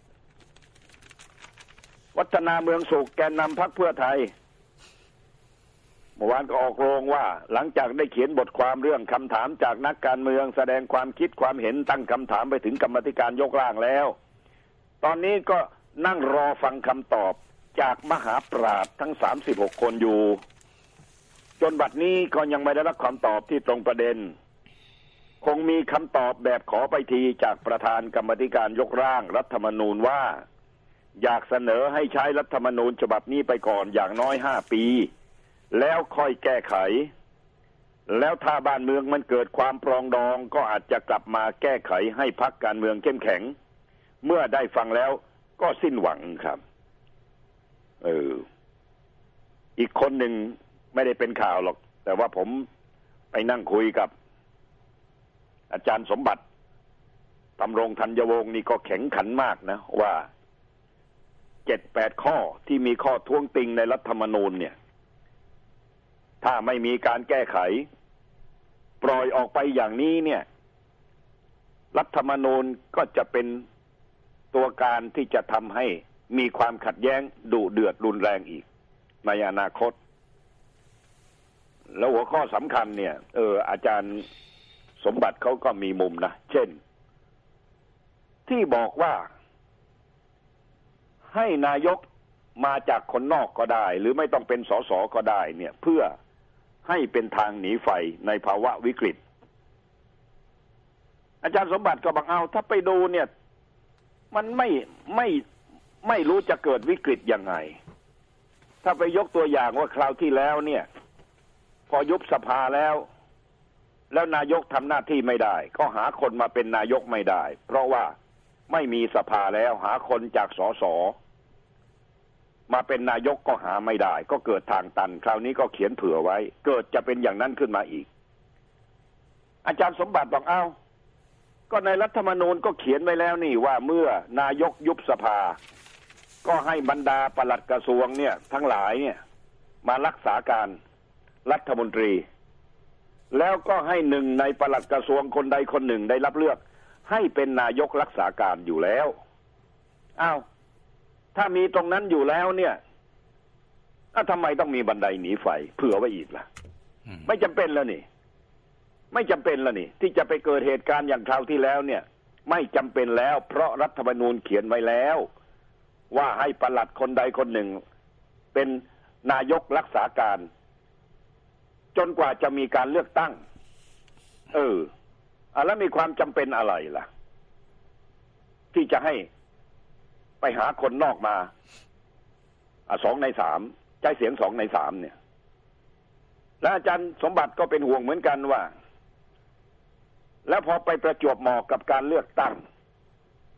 วัฒนาเมืองสุขแกนนำพรรคเพื่อไทยเมื่อวานก็ออกโรงว่าหลังจากได้เขียนบทความเรื่องคำถามจากนักการเมืองแสดงความคิดความเห็นตั้งคำถามไปถึงกรรมาธิการยกร่างแล้วตอนนี้ก็นั่งรอฟังคำตอบจากมหาปราชญ์ทั้งสามสิบหกคนอยู่จนบัดนี้ก็ยังไม่ได้รับคำตอบที่ตรงประเด็นคงมีคำตอบแบบขอไปทีจากประธานกรรมาธิการยกร่างรัฐธรรมนูญว่าอยากเสนอให้ใช้รัฐธรรมนูญฉบับนี้ไปก่อนอย่างน้อยห้าปีแล้วค่อยแก้ไขแล้วถ้าบ้านเมืองมันเกิดความปรองดองก็อาจจะกลับมาแก้ไขให้พรรคการเมืองเข้มแข็งเมื่อได้ฟังแล้วก็สิ้นหวังครับเอออีกคนหนึ่งไม่ได้เป็นข่าวหรอกแต่ว่าผมไปนั่งคุยกับอาจารย์สมบัติธำรงธัญวงศ์นี่ก็แข็งขันมากนะว่าเจ็ดแปดข้อที่มีข้อท้วงติงในรัฐธรรมนูญเนี่ยถ้าไม่มีการแก้ไขปล่อยออกไปอย่างนี้เนี่ยรัฐธรรมนูญก็จะเป็นตัวการที่จะทำให้มีความขัดแย้งดุเดือดรุนแรงอีกในอนาคตแล้วหัวข้อสำคัญเนี่ยเอออาจารย์สมบัติเขาก็มีมุมนะเช่นที่บอกว่าให้นายกมาจากคนนอกก็ได้หรือไม่ต้องเป็นสสก็ได้เนี่ยเพื่อให้เป็นทางหนีไฟในภาวะวิกฤตอาจารย์สมบัติก็บอกเอาถ้าไปดูเนี่ยมันไม่ไม่ไม่รู้จะเกิดวิกฤตยังไงถ้าไปยกตัวอย่างว่าคราวที่แล้วเนี่ยพอยุบสภาแล้วแล้วนายกทำหน้าที่ไม่ได้ก็หาคนมาเป็นนายกไม่ได้เพราะว่าไม่มีสภาแล้วหาคนจากสสมาเป็นนายกก็หาไม่ได้ก็เกิดทางตันคราวนี้ก็เขียนเผื่อไว้เกิดจะเป็นอย่างนั้นขึ้นมาอีกอาจารย์สมบัติบอกเอ้าก็ในรัฐธรรมนูญก็เขียนไว้แล้วนี่ว่าเมื่อนายกยุบสภาก็ให้บรรดาปลัดกระทรวงเนี่ยทั้งหลายเนี่ยมารักษาการรัฐมนตรีแล้วก็ให้หนึ่งในปลัดกระทรวงคนใดคนหนึ่งได้รับเลือกให้เป็นนายกรักษาการอยู่แล้วอ้าวถ้ามีตรงนั้นอยู่แล้วเนี่ยทำไมต้องมีบันไดหนีไฟเผื่อไว้อีกล่ะไม่จำเป็นแล้วนี่ไม่จำเป็นแล้วนี่ที่จะไปเกิดเหตุการณ์อย่างคราวที่แล้วเนี่ยไม่จำเป็นแล้วเพราะรัฐธรรมนูญเขียนไว้แล้วว่าให้ปลัดคนใดคนหนึ่งเป็นนายกรักษาการจนกว่าจะมีการเลือกตั้งเออแล้วมีความจำเป็นอะไรล่ะที่จะให้ไปหาคนนอกมาอ่ะสองในสามใช้เสียงสองในสามเนี่ยและอาจารย์สมบัติก็เป็นห่วงเหมือนกันว่าแล้วพอไปประจวบเหมาะกับการเลือกตั้ง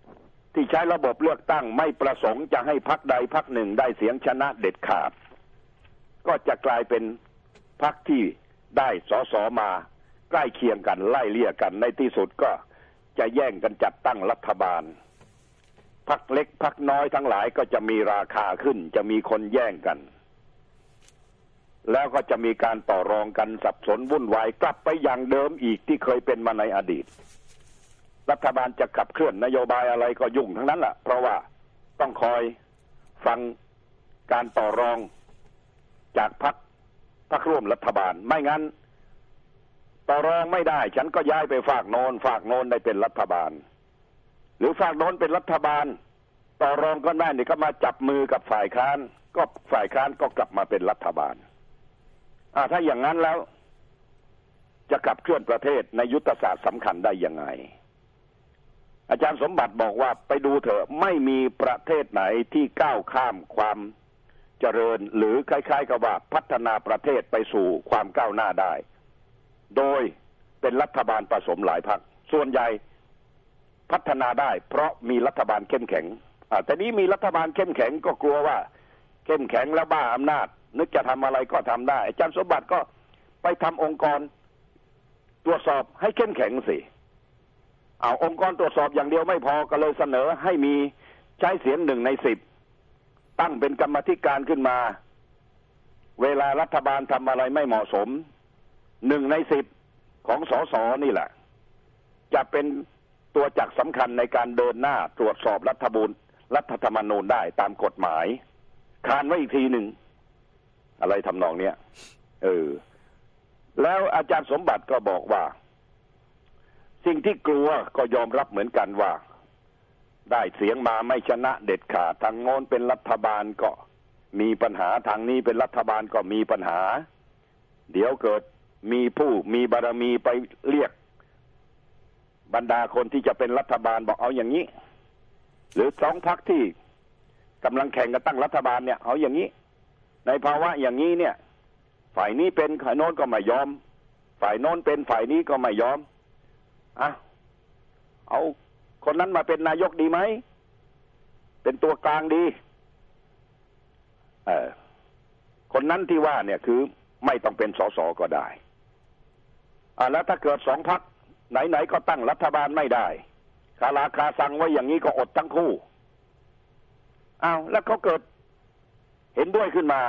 ที่ใช้ระบบเลือกตั้งไม่ประสงค์จะให้พรรคใดพรรคหนึ่งได้เสียงชนะเด็ดขาดก็จะกลายเป็นพรรคที่ได้สสมาใกล้เคียงกันไล่เลี่ยกันในที่สุดก็จะแย่งกันจัดตั้งรัฐบาลพรรคเล็กพรรคน้อยทั้งหลายก็จะมีราคาขึ้นจะมีคนแย่งกันแล้วก็จะมีการต่อรองกันสับสนวุ่นวายกลับไปอย่างเดิมอีกที่เคยเป็นมาในอดีตรัฐบาลจะขับเคลื่อนนโยบายอะไรก็ยุ่งทั้งนั้นแหละเพราะว่าต้องคอยฟังการต่อรองจากพรรคพรรคร่วมรัฐบาลไม่งั้นต่อรองไม่ได้ฉันก็ย้ายไปฝากโน้นฝากโน้นได้เป็นรัฐบาลหรือฝากโน้นเป็นรัฐบาลต่อรองก็ได้นี่ก็มาจับมือกับฝ่ายค้านก็ฝ่ายค้านก็กลับมาเป็นรัฐบาลอ่าถ้าอย่างนั้นแล้วจะขับเคลื่อนประเทศในยุทธศาสตร์สำคัญได้ยังไงอาจารย์สมบัติบอกว่าไปดูเถอะไม่มีประเทศไหนที่ก้าวข้ามความเจริญหรือคล้ายๆกับว่าพัฒนาประเทศไปสู่ความก้าวหน้าได้โดยเป็นรัฐบาลผสมหลายพรรคส่วนใหญ่พัฒนาได้เพราะมีรัฐบาลเข้มแข็งอ่าแต่นี้มีรัฐบาลเข้มแข็งก็กลัวว่าเข้มแข็งแล้วบ้าอำนาจนึกจะทำอะไรก็ทำได้อาจารย์สมบัติก็ไปทำองค์กรตรวจสอบให้เข้มแข็งสิเอาองค์กรตรวจสอบอย่างเดียวไม่พอก็เลยเสนอให้มีใช้เสียงหนึ่งในสิบตั้งเป็นกรรมาธิการขึ้นมาเวลารัฐบาลทำอะไรไม่เหมาะสมหนึ่งในสิบของสสนี่แหละจะเป็นตัวจักรสำคัญในการเดินหน้าตรวจสอบรัฐบูรรัฐธรรมนูญได้ตามกฎหมายคานไว้อีกทีหนึ่งอะไรทำนองเนี้ยเออแล้วอาจารย์สมบัติก็บอกว่าสิ่งที่กลัวก็ยอมรับเหมือนกันว่าได้เสียงมาไม่ชนะเด็ดขาดทางโน้นเป็นรัฐบาลก็มีปัญหาทางนี้เป็นรัฐบาลก็มีปัญหาเดี๋ยวเกิดมีผู้มีบารมีไปเรียกบรรดาคนที่จะเป็นรัฐบาลบอกเอาอย่างนี้หรือสองพรรคที่กำลังแข่งกันตั้งรัฐบาลเนี่ยเอาอย่างนี้ในภาวะอย่างนี้เนี่ยฝ่ายนี้เป็นฝ่ายโน้นก็ไม่ยอมฝ่ายโน้นเป็นฝ่ายนี้ก็ไม่ยอมอ่ะเอาคนนั้นมาเป็นนายกดีไหมเป็นตัวกลางดีเออคนนั้นที่ว่าเนี่ยคือไม่ต้องเป็นสสก็ได้อ่ะแล้วถ้าเกิดสองพรรคไหนๆก็ตั้งรัฐบาลไม่ได้คาราคาซังไว้อย่างนี้ก็อดทั้งคู่อ้าวแล้วเขาเกิดเห็นด้วยขึ้นมา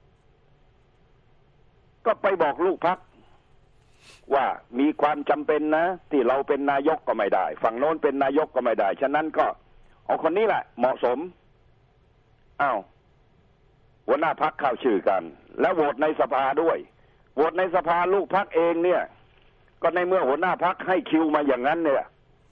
ก็ไปบอกลูกพรรคว่ามีความจำเป็นนะที่เราเป็นนายกก็ไม่ได้ฝั่งโน้นเป็นนายกก็ไม่ได้ฉะนั้นก็เอาคนนี้แหละเหมาะสมอ้าวหัวหน้าพรรคเข้าชื่อกันแล้วโหวตในสภาด้วยโหวตในสภาลูกพรรคเองเนี่ยก็ในเมื่อหัวหน้าพรรคให้คิวมาอย่างนั้นเนี่ย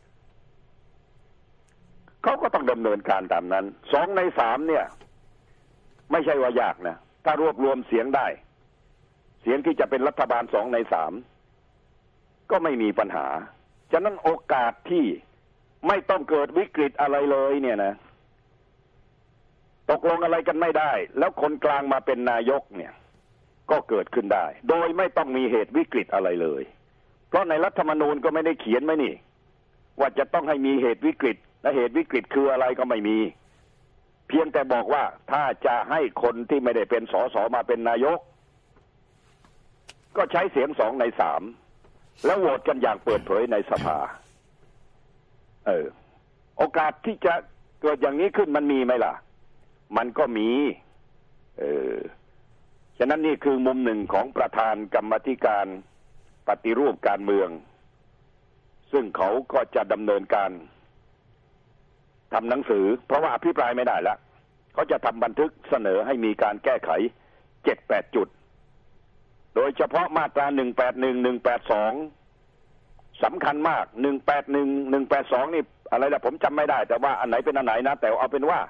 เขาก็ต้องดำเนินการตามนั้นสองในสามเนี่ยไม่ใช่ว่ายากนะถ้ารวบรวมเสียงได้เสียงที่จะเป็นรัฐบาลสองในสามก็ไม่มีปัญหาฉะนั้นโอกาสที่ไม่ต้องเกิดวิกฤตอะไรเลยเนี่ยนะตกลงอะไรกันไม่ได้แล้วคนกลางมาเป็นนายกเนี่ยก็เกิดขึ้นได้โดยไม่ต้องมีเหตุวิกฤตอะไรเลยเพราะในรัฐธรรมนูญก็ไม่ได้เขียนไว้นี่ว่าจะต้องให้มีเหตุวิกฤตและเหตุวิกฤตคืออะไรก็ไม่มีเพียงแต่บอกว่าถ้าจะให้คนที่ไม่ได้เป็นสสมาเป็นนายกก็ใช้เสียงสองในสามแล้วโหวตกันอย่างเปิดเผยในสภาเออโอกาสที่จะเกิดอย่างนี้ขึ้นมันมีไหมล่ะมันก็มีเออฉะนั้นนี่คือมุมหนึ่งของประธานกรรมาธิการปฏิรูปการเมืองซึ่งเขาก็จะดำเนินการทำหนังสือเพราะว่าอภิปรายไม่ได้แล้วเขาจะทำบันทึกเสนอให้มีการแก้ไข เจ็ดแปด จุดโดยเฉพาะมาตราหนึ่งแปดหนึ่ง หนึ่งแปดสองสำคัญมากหนึ่งแปดหนึ่ง หนึ่งแปดสองนี่อะไรล่ะผมจำไม่ได้แต่ว่าอันไหนเป็นอันไหนนะแต่เอาเป็นว่า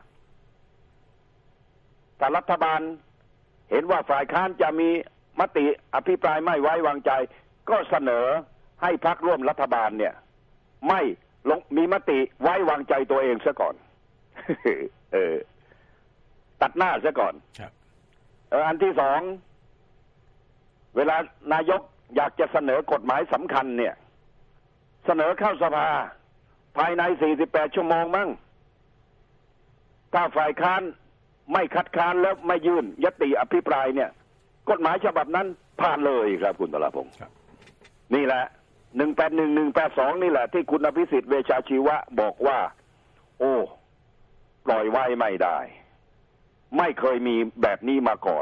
ถ้ารัฐบาลเห็นว่าฝ่ายค้านจะมีมติอภิปรายไม่ไว้วางใจก็เสนอให้พรรคร่วมรัฐบาลเนี่ยไม่ลงมีมติไว้วางใจตัวเองซะก่อน เออตัดหน้าซะก่อนเอออันที่สองเวลานายกอยากจะเสนอกฎหมายสำคัญเนี่ยเสนอเข้าสภาภายในสี่สิบแปดชั่วโมงมั้งถ้าฝ่ายค้านไม่คัดค้านแล้วไม่ยื่นยติอภิปรายเนี่ยกฎหมายฉบับนั้นผ่านเลยครับคุณตลาพงศ์นี่แหละหนึ่งแปดหนึ่ง หนึ่งแปดสองนี่แหละที่คุณอภิสิทธิ์เวชชาชีวะบอกว่าโอ้ปล่อยไว้ไม่ได้ไม่เคยมีแบบนี้มาก่อน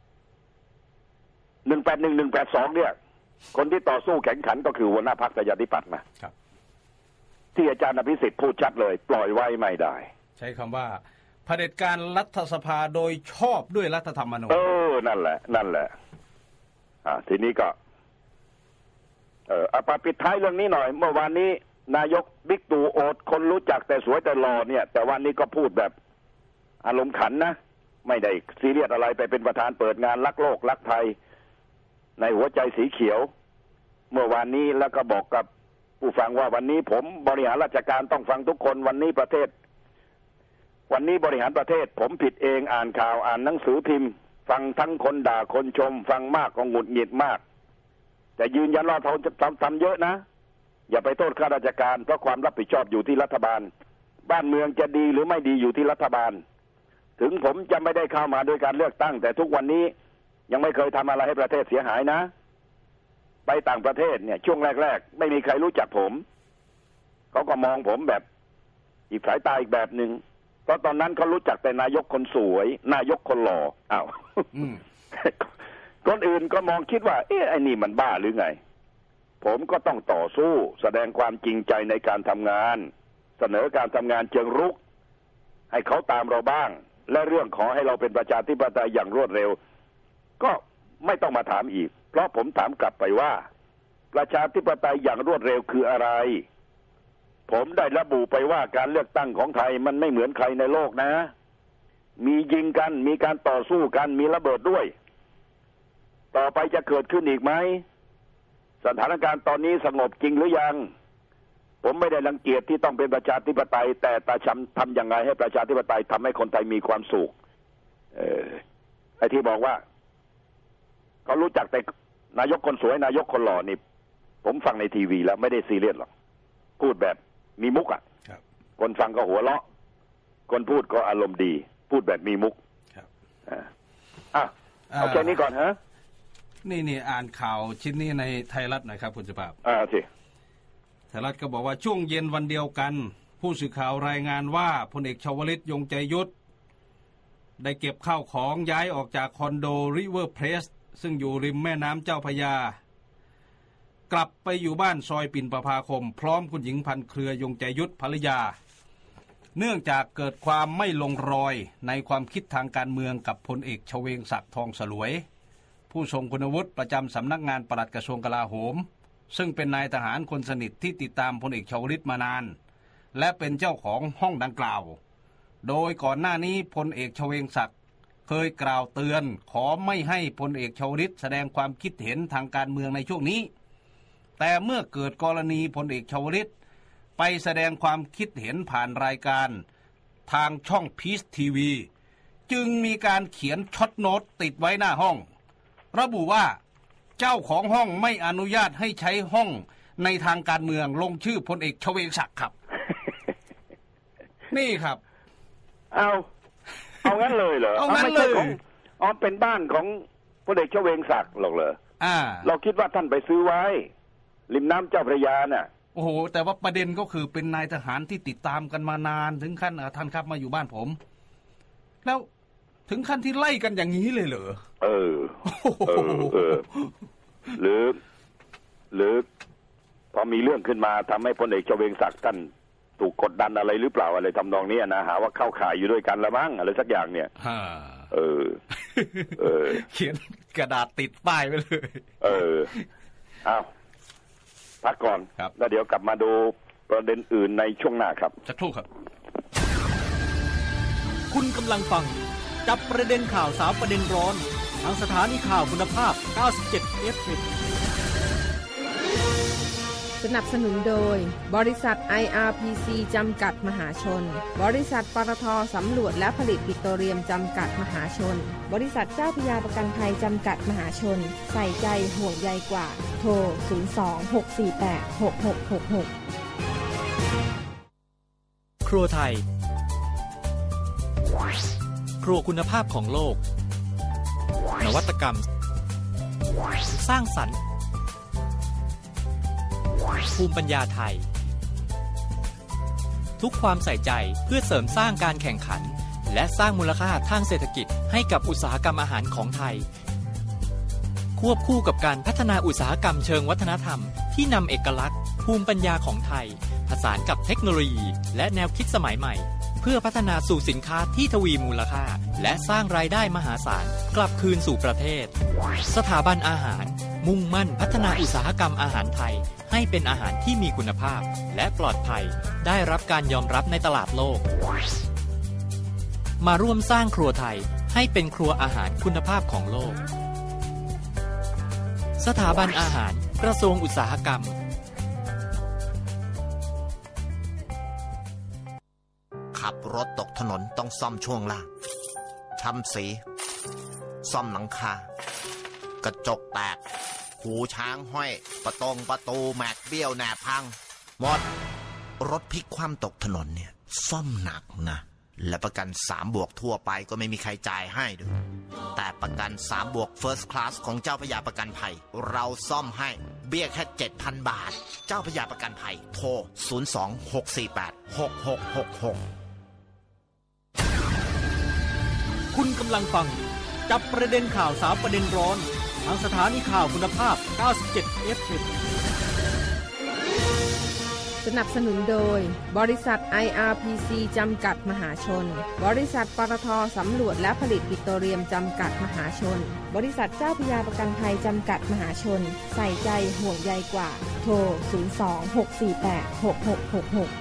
หนึ่งแปดหนึ่ง หนึ่งแปดสองเนี่ยคนที่ต่อสู้แข่งขันก็คือหัวหน้าพรรคประชาธิปัตย์นะครับที่อาจารย์อภิสิทธิ์พูดชัดเลยปล่อยไว้ไม่ได้ใช้คำว่าเผด็จการรัฐสภาโดยชอบด้วยรัฐธรรมนูญเออนั่นแหละนั่นแหละอ่าทีนี้ก็เออเอาปิดท้ายเรื่องนี้หน่อยเมื่อวานนี้นายกบิ๊กตู่โอดคนรู้จักแต่สวยแต่หล่อเนี่ยแต่วันนี้ก็พูดแบบอารมณ์ขันนะไม่ได้ซีเรียสอะไรไปเป็นประธานเปิดงานรักโลกรักไทยในหัวใจสีเขียวเมื่อวานนี้แล้วก็บอกกับผู้ฟังว่าวันนี้ผมบริหารราชการต้องฟังทุกคนวันนี้ประเทศวันนี้บริหารประเทศผมผิดเองอ่านข่าวอ่านหนังสือพิมพ์ฟังทั้งคนด่าคนชมฟังมากก็หงุดหงิดมากแต่ยืนยันว่าเราจะทำทำเยอะนะอย่าไปโทษข้าราชการเพราะความรับผิดชอบอยู่ที่รัฐบาลบ้านเมืองจะดีหรือไม่ดีอยู่ที่รัฐบาลถึงผมจะไม่ได้เข้ามาด้วยการเลือกตั้งแต่ทุกวันนี้ยังไม่เคยทำอะไรให้ประเทศเสียหายนะไปต่างประเทศเนี่ยช่วงแรกๆไม่มีใครรู้จักผมเขาก็มองผมแบบอีกสายตาอีกแบบหนึ่งเพราะตอนนั้นเขารู้จักแต่นายกคนสวยนายกคนหล่ออ้าว คนอื่นก็มองคิดว่าเอ๊ะไอ้นี่มันบ้าหรือไงผมก็ต้องต่อสู้แสดงความจริงใจในการทำงานเสนอการทำงานเชิงรุกให้เขาตามเราบ้างและเรื่องขอให้เราเป็นประชาธิปไตยอย่างรวดเร็วก็ไม่ต้องมาถามอีกเพราะผมถามกลับไปว่าประชาธิปไตยอย่างรวดเร็วคืออะไรผมได้ระบุไปว่าการเลือกตั้งของไทยมันไม่เหมือนใครในโลกนะมียิงกันมีการต่อสู้กันมีระเบิดด้วยต่อไปจะเกิดขึ้นอีกไหมสถานการณ์ตอนนี้สงบจริงหรือยังผมไม่ได้รังเกียจที่ต้องเป็นประชาธิปไตยแต่ตาชำทำยังไงให้ประชาธิปไตยทำให้คนไทยมีความสุขเออไอ้ที่บอกว่าเขารู้จักแต่นายกคนสวยนายกคนหล่อนี่ผมฟังในทีวีแล้วไม่ได้ซีเรียสหรอกพูดแบบมีมุกอ่ะคนฟังก็หัวเราะคนพูดก็อารมณ์ดีพูดแบบมีมุกอ่าอ่ะเอาแค่นี้ก่อนฮะนี่นี่อ่านข่าวชิ้นนี้ในไทยรัฐหน่อยครับคุณสุภาพอ่าสิไทยรัฐก็บอกว่าช่วงเย็นวันเดียวกันผู้สื่อข่าวรายงานว่าพลเอกชวลิตยงใจยุทธได้เก็บข้าวของย้ายออกจากคอนโดริเวอร์เพรสซึ่งอยู่ริมแม่น้ำเจ้าพระยากลับไปอยู่บ้านซอยปิ่นประภาคมพร้อมคุณหญิงพันเครือยงใจยุทธภรรยาเนื่องจากเกิดความไม่ลงรอยในความคิดทางการเมืองกับพลเอกชเวงศักดิ์ทองสลวยผู้ทรงคุณวุฒิประจำสำนักงานปลัดกระทรวงกลาโหมซึ่งเป็นนายทหารคนสนิทที่ติดตามพลเอกชวลิตมานานและเป็นเจ้าของห้องดังกล่าวโดยก่อนหน้านี้พลเอกชเวงศักดิ์เคยกล่าวเตือนขอไม่ให้พลเอกชวลิตแสดงความคิดเห็นทางการเมืองในช่วงนี้แต่เมื่อเกิดกรณีพลเอกชวลิตไปแสดงความคิดเห็นผ่านรายการทางช่องพีซทีวีจึงมีการเขียนช็อตโน้ตติดไว้หน้าห้องระบุว่าเจ้าของห้องไม่อนุญาตให้ใช้ห้องในทางการเมืองลงชื่อพลเอกชเวงศักดิ์ครับ นี่ครับเอาเอางั้นเลยเหรอเอางั้นเลยอ๋อเป็นบ้านของพลเอกชเวงศักดิ์หรอกเหรออ่าเราคิดว่าท่านไปซื้อไว้ริมน้ำเจ้าพระยาน่ะโอ้โหแต่ว่าประเด็นก็คือเป็นนายทหารที่ติดตามกันมานานถึงขั้นท่านครับมาอยู่บ้านผมแล้วถึงขั้นที่ไล่กันอย่างนี้เลยเหรอเออเออเออหรือหรือพอมีเรื่องขึ้นมาทำให้พลเอกชเวงศักดิ์ท่านถูกกดดันอะไรหรือเปล่าอะไรทำนองนี้นะหาว่าเข้าข่ายอยู่ด้วยกันละมั้งอะไรสักอย่างเนี่ยเออเออเขียนกระดาษติดป้ายไว้เลยเออเอาพักก่อนแล้วเดี๋ยวกลับมาดูประเด็นอื่นในช่วงหน้าครับสักครู่ครับคุณกำลังฟังจับประเด็นข่าวสามประเด็นร้อนทางสถานีข่าวคุณภาพเก้าสิบเจ็ด เอฟ เอ็มสนับสนุนโดยบริษัท ไอ อาร์ พี ซี จำกัดมหาชนบริษัทปตท.สำรวจและผลิตปิโตรเลียมจำกัดมหาชนบริษัทเจ้าพระยาประกันภัยจำกัดมหาชนใส่ใจห่วงใยกว่าโทรศูนย์ สอง หก สี่ แปด หก หก หก หกครัวไทยครัวคุณภาพของโลกนวัตกรรมสร้างสรรค์ภูมิปัญญาไทยทุกความใส่ใจเพื่อเสริมสร้างการแข่งขันและสร้างมูลค่าทางเศรษฐกิจให้กับอุตสาหกรรมอาหารของไทยควบคู่กับการพัฒนาอุตสาหกรรมเชิงวัฒนธรรมที่นำเอกลักษณ์ภูมิปัญญาของไทยผสานกับเทคโนโลยีและแนวคิดสมัยใหม่เพื่อพัฒนาสู่สินค้าที่ทวีมูลค่าและสร้างรายได้มหาศาลกลับคืนสู่ประเทศสถาบันอาหารมุ่งมั่นพัฒนาอุตสาหกรรมอาหารไทยให้เป็นอาหารที่มีคุณภาพและปลอดภัยได้รับการยอมรับในตลาดโลกมาร่วมสร้างครัวไทยให้เป็นครัวอาหารคุณภาพของโลกสถาบันอาหารกระทรวงอุตสาหกรรมขับรถตกถนนต้องซ่อมช่วงล่างทำสีซ่อมหลังคากระจกแตกหูช้างห้อยประตงประตูแม็กเบี้ยวแหนบพังหมดรถพลิกคว่ำตกถนนเนี่ยซ่อมหนักนะและประกันสามบวกทั่วไปก็ไม่มีใครจ่ายให้ด้วยแต่ประกันสามบวก First Class ของเจ้าพระยาประกันภัยเราซ่อมให้เบี้ยแค่ เจ็ดพัน บาทเจ้าพระยาประกันภัยโทรศูนย์ สอง หก สี่ แปด หก หก หก หกคุณกำลังฟังจับประเด็นข่าวสามประเด็นร้อนทางสถานีข่าวคุณภาพ เก้าสิบเจ็ด เอฟ เอ็มสนับสนุนโดยบริษัท ไอ อาร์ พี ซี จำกัดมหาชนบริษัทปตท.สำรวจและผลิตปิโตรเลียมจำกัดมหาชนบริษัทเจ้าพระยาประกันภัยจำกัดมหาชนใส่ใจห่วงใยกว่าโทรศูนย์ สอง หก สี่ แปด หก หก หก หก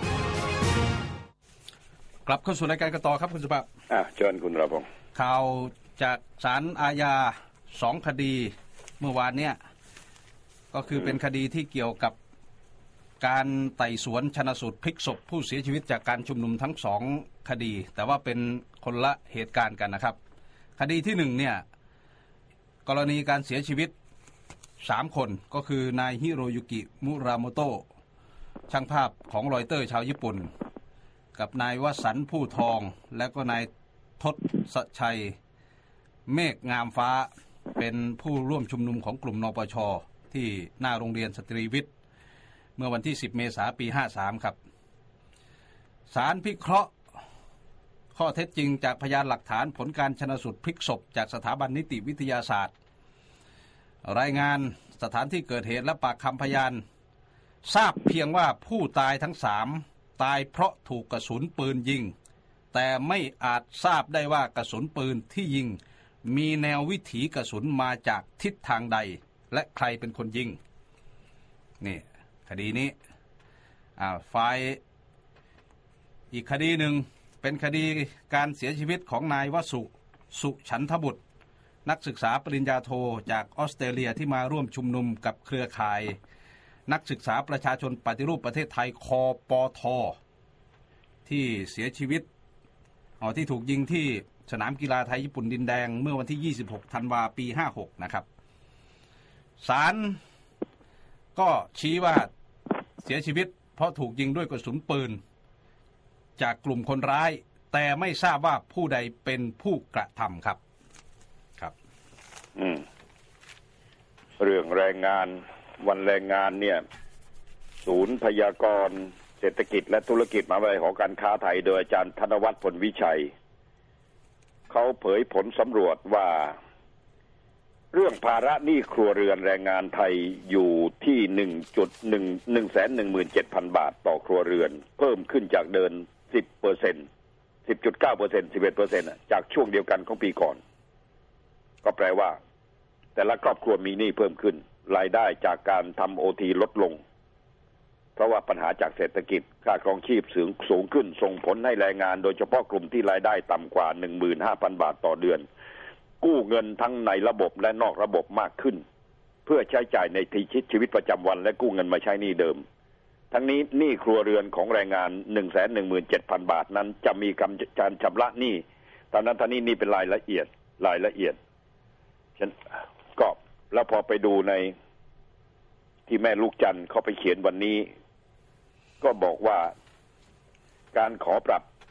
กลับเข้าสู่รายการกันต่อครับคุณสุภาพอ่ะเชิญคุณระพงษ์ข่าวจากศาลอาญาสองคดีเมื่อวานเนี่ยก็คือเป็นคดีที่เกี่ยวกับการไต่สวนชันสูตรพลิกศพผู้เสียชีวิตจากการชุมนุมทั้งสองคดีแต่ว่าเป็นคนละเหตุการณ์กันนะครับคดีที่หนึ่งเนี่ยกรณีการเสียชีวิตสามคนก็คือนายฮิโรยุกิมุราโมโตะช่างภาพของรอยเตอร์ชาวญี่ปุ่นกับนายวสันต์ผู้ทองและก็นายทศชัยเมฆงามฟ้าเป็นผู้ร่วมชุมนุมของกลุ่มนปช.ที่หน้าโรงเรียนสตรีวิทย์เมื่อวันที่สิบเมษายนปีห้าสามครับศาลพิเคราะห์ข้อเท็จจริงจากพยานหลักฐานผลการชันสูตรพลิกศพจากสถาบันนิติวิทยาศาสตร์รายงานสถานที่เกิดเหตุและปากคำพยานทราบเพียงว่าผู้ตายทั้งสามตายเพราะถูกกระสุนปืนยิงแต่ไม่อาจทราบได้ว่ากระสุนปืนที่ยิงมีแนววิถีกระสุนมาจากทิศทางใดและใครเป็นคนยิงนี่คดีนี้อ่าฝ่ายอีกคดีหนึ่งเป็นคดีการเสียชีวิตของนายวสุสุฉันทบุตรนักศึกษาปริญญาโทจากออสเตรเลียที่มาร่วมชุมนุมกับเครือข่ายนักศึกษาประชาชนปฏิรูปประเทศไทยคปท.ที่เสียชีวิตอ๋อที่ถูกยิงที่สนามกีฬาไทยญี่ปุ่นดินแดงเมื่อวันที่ยี่สิบหกธันวาคมปีห้าหกนะครับศาลก็ชี้ว่าเสียชีวิตเพราะถูกยิงด้วยกระสุนปืนจากกลุ่มคนร้ายแต่ไม่ทราบว่าผู้ใดเป็นผู้กระทำครับครับอืมเรื่องแรงงานวันแรงงานเนี่ยศูนย์พยากรณ์เศรษฐกิจและธุรกิจมหาวิทยาลัยหอการค้าไทยโดยอาจารย์ธนวัฒน์ผลวิชัยเขาเผยผลสำรวจว่าเรื่องภาระหนี้ครัวเรือนแรงงานไทยอยู่ที่ หนึ่งจุดหนึ่ง หนึ่งแสนหนึ่งหมื่นเจ็ดพัน บาทต่อครัวเรือนเพิ่มขึ้นจากเดิม สิบเปอร์เซ็นต์ สิบจุดเก้าเปอร์เซ็นต์ สิบเอ็ดเปอร์เซ็นต์ จากช่วงเดียวกันของปีก่อนก็แปลว่าแต่ละครอบครัวมีหนี้เพิ่มขึ้นรายได้จากการทำ โอ ที ลดลงเพราะว่าปัญหาจากเศรษฐกิจค่าครองชีพสูงสูงขึ้นส่งผลให้แรงงานโดยเฉพาะกลุ่มที่รายได้ต่ำกว่า หนึ่งหมื่นห้าพัน บาทต่อเดือนกู้เงินทั้งในระบบและนอกระบบมากขึ้นเพื่อใช้จ่ายในชีวิตประจำวันและกู้เงินมาใช้หนี้เดิมทั้งนี้หนี้ครัวเรือนของแรงงาน หนึ่งแสนหนึ่งหมื่นเจ็ดพัน บาทนั้นจะมีการชำระหนี้ตอนนั้นท่านี้นี่เป็นรายละเอียดรายละเอียดฉันก็แล้วพอไปดูในที่แม่ลูกจันทร์เขาไปเขียนวันนี้ก็บอกว่าการขอปรับ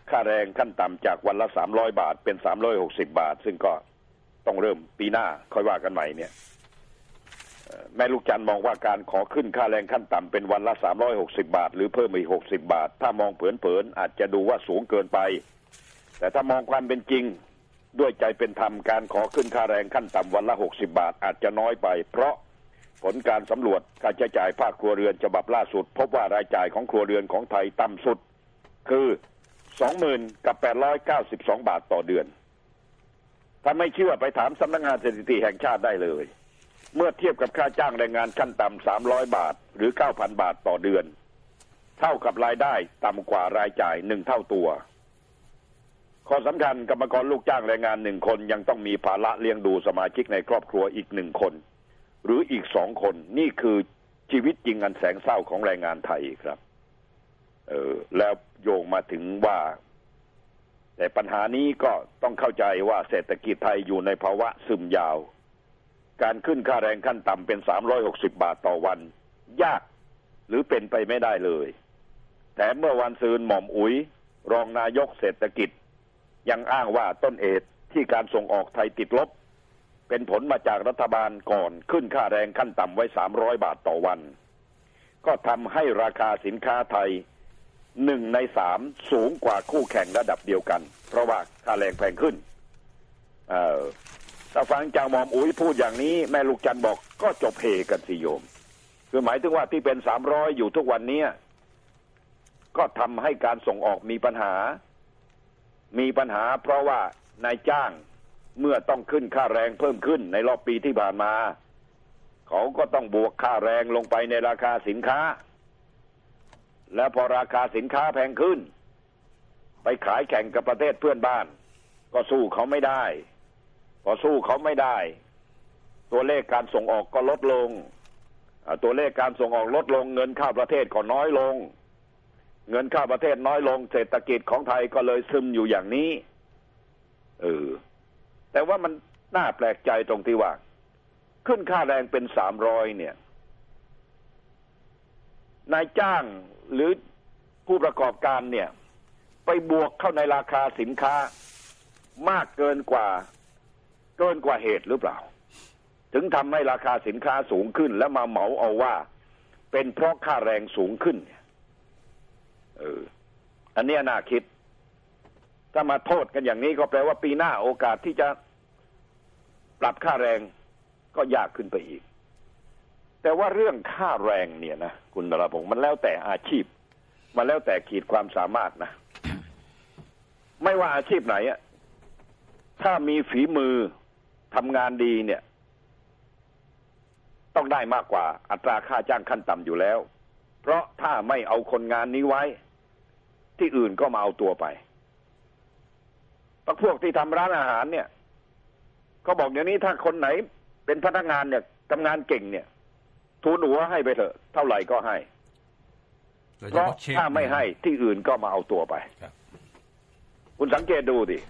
ค่าแรงขั้นต่ำจากวันละสามร้อยบาทเป็นสามร้อยหกสิบบาทซึ่งก็ต้องเริ่มปีหน้าค่อยว่ากันใหม่เนี่ยแม่ลูกจันทร์มองว่าการขอขึ้นค่าแรงขั้นต่ำเป็นวันละสามร้อยหกสิบบาทหรือเพิ่มอีกหกสิบบาทถ้ามองเผินๆอาจจะดูว่าสูงเกินไปแต่ถ้ามองความเป็นจริงด้วยใจเป็นธรรมการขอขึ้นค่าแรงขั้นต่ำวันละหกสิบบาทอาจจะน้อยไปเพราะผลการสำรวจการใช้จ่ายภาคครัวเรือนฉบับล่าสุดพบว่ารายจ่ายของครัวเรือนของไทยต่ำสุดคือ สองหมื่นแปดร้อยเก้าสิบสอง บาทต่อเดือนถ้าไม่เชื่อไปถามสำนักงานสถิติแห่งชาติได้เลยเมื่อเทียบกับค่าจ้างแรงงานขั้นต่ำสามร้อยบาทหรือ เก้าพัน บาทต่อเดือนเท่ากับรายได้ต่ำกว่ารายจ่ายหนึ่งเท่าตัวข้อสำคัญกรรมกรลูกจ้างแรงงานหนึ่งคนยังต้องมีภาระเลี้ยงดูสมาชิกในครอบครัวอีกหนึ่งคนหรืออีกสองคนนี่คือชีวิตจริงอันแสนเศร้าของแรงงานไทยครับเออแล้วโยงมาถึงว่าแต่ปัญหานี้ก็ต้องเข้าใจว่าเศรษฐกิจไทยอยู่ในภาวะซึมยาวการขึ้นค่าแรงขั้นต่ำเป็นสามร้อยหกสิบบาทต่อวันยากหรือเป็นไปไม่ได้เลยแต่เมื่อวันซืนหม่อมอุ๋ยรองนายกเศรษฐกิจยังอ้างว่าต้นเหตุที่การส่งออกไทยติดลบเป็นผลมาจากรัฐบาลก่อนขึ้นค่าแรงขั้นต่ำไว้สามร้อยบาทต่อวันก็ทำให้ราคาสินค้าไทยหนึ่งในสามสูงกว่าคู่แข่งระดับเดียวกันเพราะว่าค่าแรงแพงขึ้นเอ่อถ้าฟังจากหม่อมอุ๋ยพูดอย่างนี้แม่ลูกจันบอกก็จบเฮกันสิโยมคือหมายถึงว่าที่เป็นสามร้อยอยู่ทุกวันนี้ก็ทำให้การส่งออกมีปัญหามีปัญหาเพราะว่านายจ้างเมื่อต้องขึ้นค่าแรงเพิ่มขึ้นในรอบปีที่ผ่านมาเขาก็ต้องบวกค่าแรงลงไปในราคาสินค้าแล้วพอราคาสินค้าแพงขึ้นไปขายแข่งกับประเทศเพื่อนบ้านก็สู้เขาไม่ได้พอสู้เขาไม่ได้ตัวเลขการส่งออกก็ลดลงตัวเลขการส่งออกลดลงเงินเข้าประเทศก็น้อยลงเงินเข้าประเทศน้อยลงเศรษฐกิจของไทยก็เลยซึมอยู่อย่างนี้เออแต่ว่ามันน่าแปลกใจตรงที่ว่าขึ้นค่าแรงเป็นสามร้อยเนี่ยนายจ้างหรือผู้ประกอบการเนี่ยไปบวกเข้าในราคาสินค้ามากเกินกว่าเกินกว่าเหตุหรือเปล่าถึงทำให้ราคาสินค้าสูงขึ้นแล้วมาเหมาเอาว่าเป็นเพราะค่าแรงสูงขึ้นเอออันนี้น่าคิดถ้ามาโทษกันอย่างนี้ก็แปลว่าปีหน้าโอกาสที่จะปรับค่าแรงก็ยากขึ้นไปอีกแต่ว่าเรื่องค่าแรงเนี่ยนะคุณนรพงศ์มันแล้วแต่อาชีพมันแล้วแต่ขีดความสามารถนะไม่ว่าอาชีพไหนอะถ้ามีฝีมือทำงานดีเนี่ยต้องได้มากกว่าอัตราค่าจ้างขั้นต่ำอยู่แล้วเพราะถ้าไม่เอาคนงานนี้ไว้ที่อื่นก็มาเอาตัวไปพวกที่ทำร้านอาหารเนี่ยเขาบอกอย่างนี้ถ้าคนไหนเป็นพนักงานเนี่ยทำงานเก่งเนี่ยทุนหัวให้ไปเถอะเท่าไหร่ก็ให้เพราะถ้าไม่ให้ที่อื่นก็มาเอาตัวไปคุณสังเกตดูดิ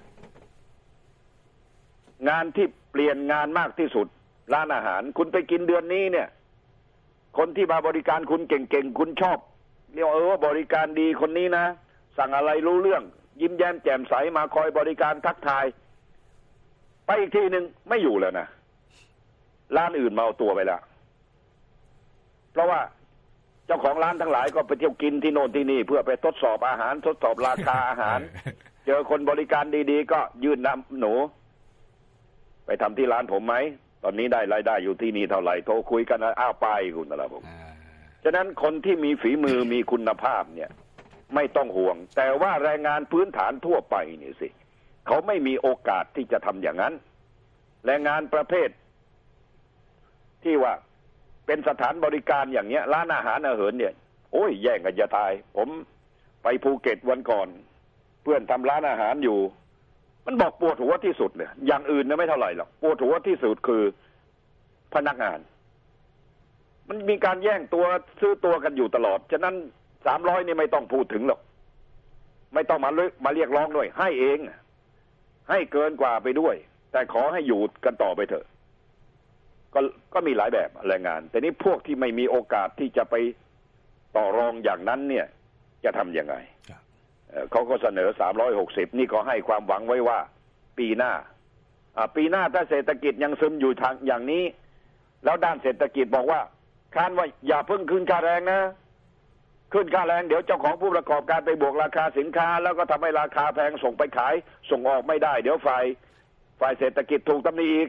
งานที่เปลี่ยนงานมากที่สุดร้านอาหารคุณไปกินเดือนนี้เนี่ยคนที่มาบริการคุณเก่งๆคุณชอบเรียกเออว่าบริการดีคนนี้นะสั่งอะไรรู้เรื่องยิ้มแย้มแจ่มใสมาคอยบริการทักทายไปอีกทีหนึ่งไม่อยู่แล้วนะร้านอื่นมาเอาตัวไปแล้วเพราะว่าเจ้าของร้านทั้งหลายก็ไปเที่ยวกินที่โน่นที่นี่เพื่อไปทดสอบอาหารทดสอบราคาอาหาร เจอคนบริการดีๆก็ยื่นนำหนูไปทำที่ร้านผมไหมตอนนี้ได้รายได้อยู่ที่นี่เท่าไหร่โทรคุยกันอ้าวไปคุณนะผมฉะนั้นคนที่มีฝีมือมีคุณภาพเนี่ยไม่ต้องห่วงแต่ว่าแรงงานพื้นฐานทั่วไปนี่สิเขาไม่มีโอกาสที่จะทำอย่างนั้นแรงงานประเภทที่ว่าเป็นสถานบริการอย่างเงี้ยร้านอาหารอาหารเนี่ยโอ้ยแย่งกันจะตายผมไปภูเก็ตวันก่อนเพื่อนทำร้านอาหารอยู่มันบอกปวดหัวที่สุดเลยอย่างอื่นนะไม่เท่าไหร่หรอกปวดหัวที่สุดคือพนักงานมันมีการแย่งตัวซื้อตัวกันอยู่ตลอดฉะนั้นสามร้อยนี่ไม่ต้องพูดถึงหรอกไม่ต้องมามาเรียกร้องด้วยให้เองให้เกินกว่าไปด้วยแต่ขอให้อยู่กันต่อไปเถอะก็ก็มีหลายแบบแรงงานแต่นี้พวกที่ไม่มีโอกาสที่จะไปต่อรองอย่างนั้นเนี่ยจะทำยังไงเขาก็เสนอสามร้อยหกสิบนี่ก็ให้ความหวังไว้ว่าปีหน้าปีหน้าถ้าเศรษฐกิจยังซึมอยู่ทางอย่างนี้แล้วด้านเศรษฐกิจบอกว่าค้านว่าอย่าเพิ่งขึ้นค่าแรงนะขึ้นค่าแรงเดี๋ยวเจ้าของผู้ประกอบการไปบวกราคาสินค้าแล้วก็ทำให้ราคาแพงส่งไปขายส่งออกไม่ได้เดี๋ยวฝ่ายฝ่ายเศรษฐกิจถูกตำหนิอีก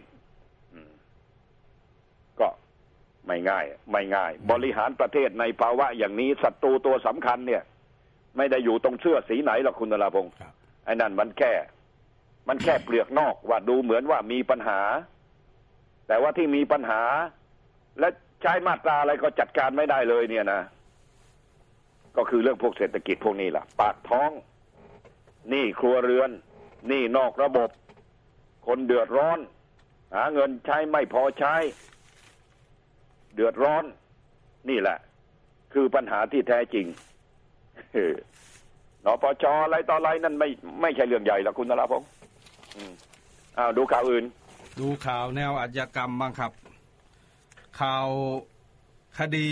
ก็ไม่ง่ายไม่ง่ายบริหารประเทศในภาวะอย่างนี้ศัตรูตัวสำคัญเนี่ยไม่ได้อยู่ตรงเสื้อสีไหนหรอกคุณนราพงศ์ไอ้นั่นมันแค่มันแค่เปลือกนอกว่าดูเหมือนว่ามีปัญหาแต่ว่าที่มีปัญหาและใช้มาตราอะไรก็จัดการไม่ได้เลยเนี่ยนะก็คือเรื่องพวกเศรษฐกิจพวกนี้ล่ะปากท้องหนี้ครัวเรือนหนี้นอกระบบคนเดือดร้อนหาเงินใช้ไม่พอใช้เดือดร้อนนี่แหละคือปัญหาที่แท้จริงนปช.อะไรต่ออะไรนั่นไม่ไม่ใช่เรื่องใหญ่หรอกคุณนราพงศ์อ้าวดูข่าวอื่นดูข่าวแนวอาชญากรรมบ้างครับข่าวคดี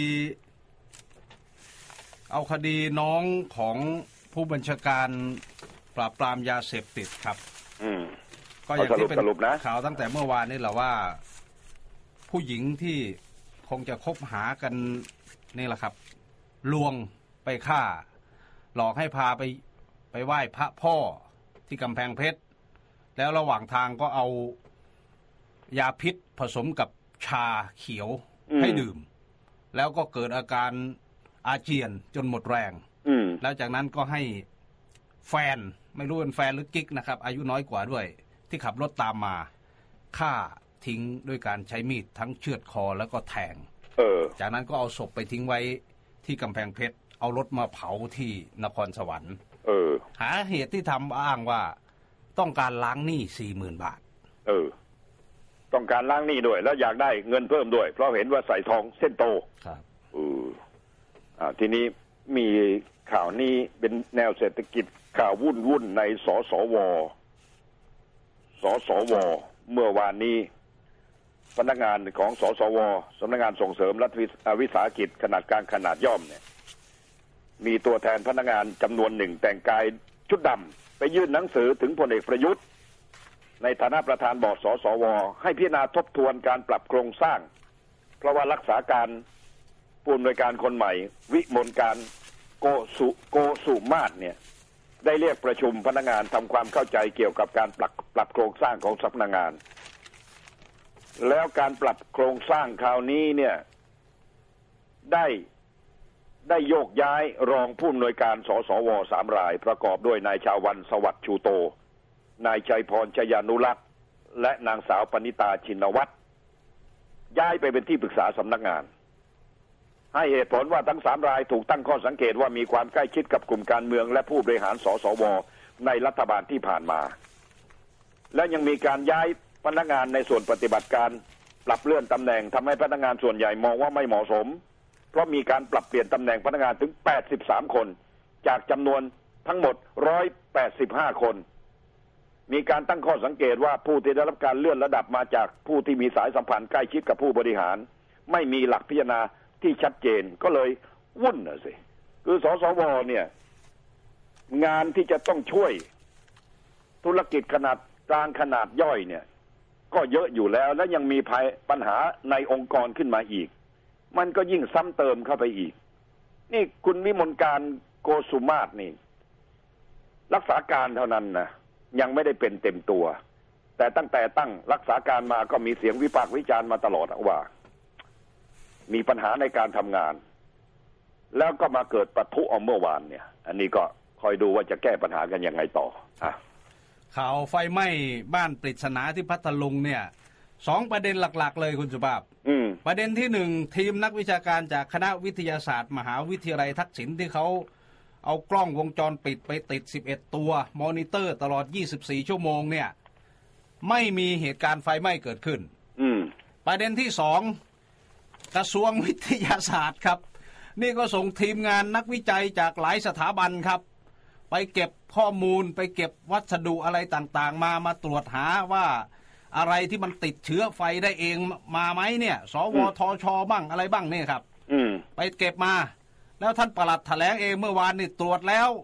เอาคดีน้องของผู้บัญชาการปราบปรามยาเสพติดครับก็อย่างที่เป็นข่าวตั้งแต่เมื่อวานนี่แหละว่าผู้หญิงที่คงจะคบหากันนี่แหละครับลวงไปฆ่าหลอกให้พาไปไปไหว้พระพ่อที่กำแพงเพชรแล้วระหว่างทางก็เอายาพิษผสมกับชาเขียวให้ดื่มแล้วก็เกิดอาการอาเจียนจนหมดแรงแล้วจากนั้นก็ให้แฟนไม่รู้เป็นแฟนหรือกิ๊กนะครับอายุน้อยกว่าด้วยที่ขับรถตามมาฆ่าทิ้งด้วยการใช้มีดทั้งเชือดคอแล้วก็แทงจากนั้นก็เอาศพไปทิ้งไว้ที่กำแพงเพชรเอารถมาเผาที่นครสวรรค์หาเหตุที่ทำอ้างว่าต้องการล้างหนี้สี่หมื่นบาทเออต้องการล้างหนี้ด้วยแล้วอยากได้เงินเพิ่มด้วยเพราะเห็นว่าใส่ทองเส้นโตครับเอออ่าทีนี้มีข่าวนี้เป็นแนวเศรษฐกิจข่าววุ่นวุ่นในสสวสสวเมื่อวานนี้พนักงานของสสวสำนักงานส่งเสริมรัฐวิสาหกิจขนาดกลางขนาดย่อมเนี่ยมีตัวแทนพนักงานจำนวนหนึ่งแต่งกายชุดดำไปยื่นหนังสือถึงพลเอกประยุทธ์ในฐานะประธานบอร์ดสสวให้พิจารณาทบทวนการปรับโครงสร้างเพราะว่ารักษาการผู้อำนวยการคนใหม่วิมลการโกสุโกสุมาศเนี่ยได้เรียกประชุมพนักงานทำความเข้าใจเกี่ยวกับการปรับปรับโครงสร้างของสำนักงานแล้วการปรับโครงสร้างคราวนี้เนี่ยได้ได้โยกย้ายรองผู้อำนวยการสสวสามรายประกอบด้วยนายชาวันสวัสดิ์ชูโตนายชัยพรชยานุรักษ์และนางสาวปณิตาชินวัตรย้ายไปเป็นที่ปรึกษาสำนักงานให้เหตุผลว่าทั้งสามรายถูกตั้งข้อสังเกตว่ามีความใกล้ชิดกับกลุ่มการเมืองและผู้บริหารสสวในรัฐบาลที่ผ่านมาและยังมีการย้ายพนักงานในส่วนปฏิบัติการปรับเลื่อนตำแหน่งทำให้พนักงานส่วนใหญ่มองว่าไม่เหมาะสมเพราะมีการปรับเปลี่ยนตำแหน่งพนักงานถึงแปดสิบสามคนจากจำนวนทั้งหมดหนึ่งร้อยแปดสิบห้าคนมีการตั้งข้อสังเกตว่าผู้ที่ได้รับการเลื่อนระดับมาจากผู้ที่มีสายสัมพันธ์ใกล้ชิดกับผู้บริหารไม่มีหลักพิจารณาที่ชัดเจนก็เลยวุ่นน่ะสิคือสสวเนี่ยงานที่จะต้องช่วยธุรกิจขนาดกลางขนาดย่อยเนี่ยก็เยอะอยู่แล้วและยังมีภัยปัญหาในองค์กรขึ้นมาอีกมันก็ยิ่งซ้ำเติมเข้าไปอีกนี่คุณวิมลการโกสุมาศนี่รักษาการเท่านั้นนะยังไม่ได้เป็นเต็มตัวแต่ตั้งแต่ตั้งรักษาการมาก็มีเสียงวิพากษ์วิจารณ์มาตลอดว่ามีปัญหาในการทำงานแล้วก็มาเกิดปะทุเอาเมื่อวานเนี่ยอันนี้ก็คอยดูว่าจะแก้ปัญหากันยังไงต่ออ่ะข่าวไฟไหม้บ้านปริศนาที่พัทลุงเนี่ยสองประเด็นหลักๆเลยคุณสุภาพประเด็นที่หนึ่งทีมนักวิชาการจากคณะวิทยาศาสตร์มหาวิทยาลัยทักษิณที่เขาเอากล้องวงจรปิดไปติดสิบเอ็ดตัวมอนิเตอร์ตลอดยี่สิบสี่ชั่วโมงเนี่ยไม่มีเหตุการณ์ไฟไหม้เกิดขึ้นประเด็นที่สองกระทรวงวิทยาศาสตร์ครับนี่ก็ส่งทีมงานนักวิจัยจากหลายสถาบันครับไปเก็บข้อมูลไปเก็บวัสดุอะไรต่างๆมามาตรวจหาว่าอะไรที่มันติดเชื้อไฟได้เองมาไหมเนี่ยสวทชบ้างอะไรบ้างเนี่ยครับไปเก็บมาแล้วท่านปลัดแถลงเองเมื่อวานนี่ตรวจแล้ว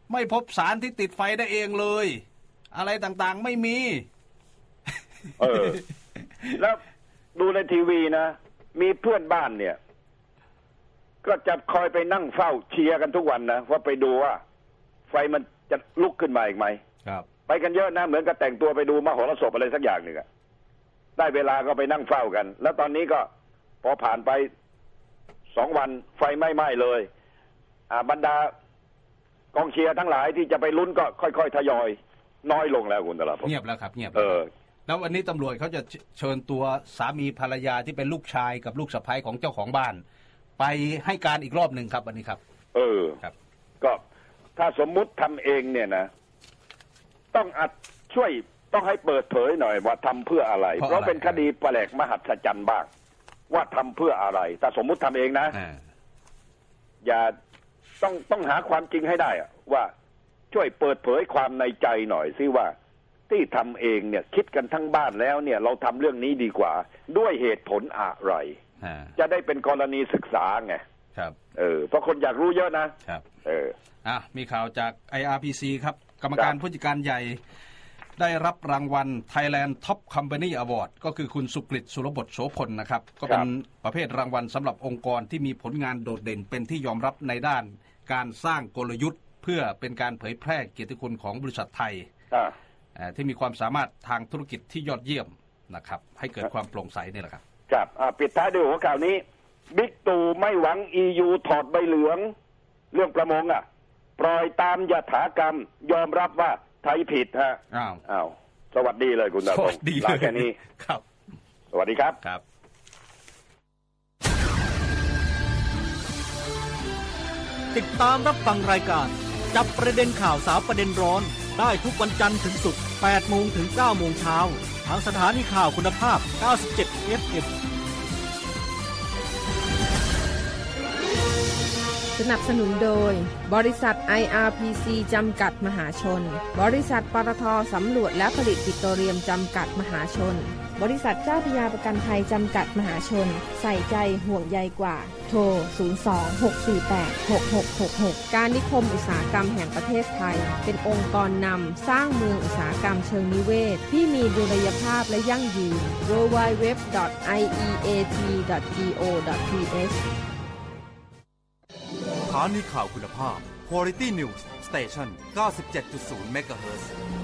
ไม่พบสารที่ติดไฟได้เองเลยอะไรต่างๆไม่มีเออแล้วดูในทีวีนะมีเพื่อนบ้านเนี่ยก็จะคอยไปนั่งเฝ้าเชียร์กันทุกวันนะว่าไปดูว่าไฟมันจะลุกขึ้นมาอีกไหมครับไปกันเยอะนะเหมือนกับแต่งตัวไปดูมโหรสพอะไรสักอย่างหนึ่งอะได้เวลาก็ไปนั่งเฝ้ากันแล้วตอนนี้ก็พอผ่านไปสองวันไฟไม่ไหม้เลยอ่าบรรดากองเชียร์ทั้งหลายที่จะไปลุ้นก็ค่อยๆทยอยน้อยลงแล้วคุณตลาดเงียบแล้วครับเงียบเออแล้ววันนี้ตำรวจเขาจะเชิญตัวสามีภรรยาที่เป็นลูกชายกับลูกสะใภ้ของเจ้าของบ้านไปให้การอีกรอบหนึ่งครับวันนี้ครับเออครับก็ถ้าสมมุติทำเองเนี่ยนะต้องอัดช่วยต้องให้เปิดเผยหน่อยว่าทำเพื่ออะไรเพราะ, เพราะเป็นคดีแปลกมหัศจรรย์บ้างว่าทำเพื่ออะไรถ้าสมมุติทำเองนะอย่าต้องต้องหาความจริงให้ได้ว่าช่วยเปิดเผยความในใจหน่อยซิว่าที่ทำเองเนี่ยคิดกันทั้งบ้านแล้วเนี่ยเราทำเรื่องนี้ดีกว่าด้วยเหตุผลอะไรจะได้เป็นกรณีศึกษาไงครับเออเพราะคนอยากรู้เยอะนะครับเอออ่ะมีข่าวจาก ไอ อาร์ พี ซี ครับกรรมการผู้จัดการใหญ่ได้รับรางวัล Thailand Top Company Award ก็คือคุณสุกฤตสุรบดโสพลนะครับก็เป็นประเภทรางวัลสำหรับองค์กรที่มีผลงานโดดเด่นเป็นที่ยอมรับในด้านการสร้างกลยุทธ์เพื่อเป็นการเผยแพร่เกียรติคุณของบริษัทไทยที่มีความสามารถทางธุรกิจที่ยอดเยี่ยมนะครับให้เกิดความโปร่งใสนี่แหละครับครับปิดท้ายด้วยหัวข่าวนี้บิ๊กตู่ไม่หวัง อี ยู ถอดใบเหลืองเรื่องประมงอ่ะปล่อยตามยถากรรมยอมรับว่าไทยผิดฮะอ้าวอ้าวสวัสดีเลยคุณดาพงศ์ลาแค่นี้ครับสวัสดีครับครับติดตามรับฟังรายการจับประเด็นข่าวสาวประเด็นร้อนได้ทุกวันจันทร์ถึงศุกร์แปดโมงถึงเก้าโมงเช้าทางสถานีข่าวคุณภาพเก้าสิบเจ็ด เอฟ เอ็มสนับสนุนโดยบริษัท ไอ อาร์ พี ซี จำกัดมหาชนบริษัทปตท.สำรวจและผลิตปิโตรเลียมจำกัดมหาชนบริษัทเจ้าพระยาประกันภัยจำกัดมหาชนใส่ใจห่วงใยกว่าโทรศูนย์ สอง หก สี่ แปด หก หก หก หกการนิคมอุตสาหกรรมแห่งประเทศไทยเป็นองค์กรนำสร้างเมืองอุตสาหกรรมเชิงนิเวศที่มีดุลยภาพและยั่งยืน ดับเบิลยู ดับเบิลยู ดับเบิลยู ดอท ไอ อี เอ ที ดอท จี โอ ดอท ที เอชสถานีข่าวคุณภาพ Quality News Station เก้าสิบเจ็ดจุดศูนย์ เมกะเฮิรตซ์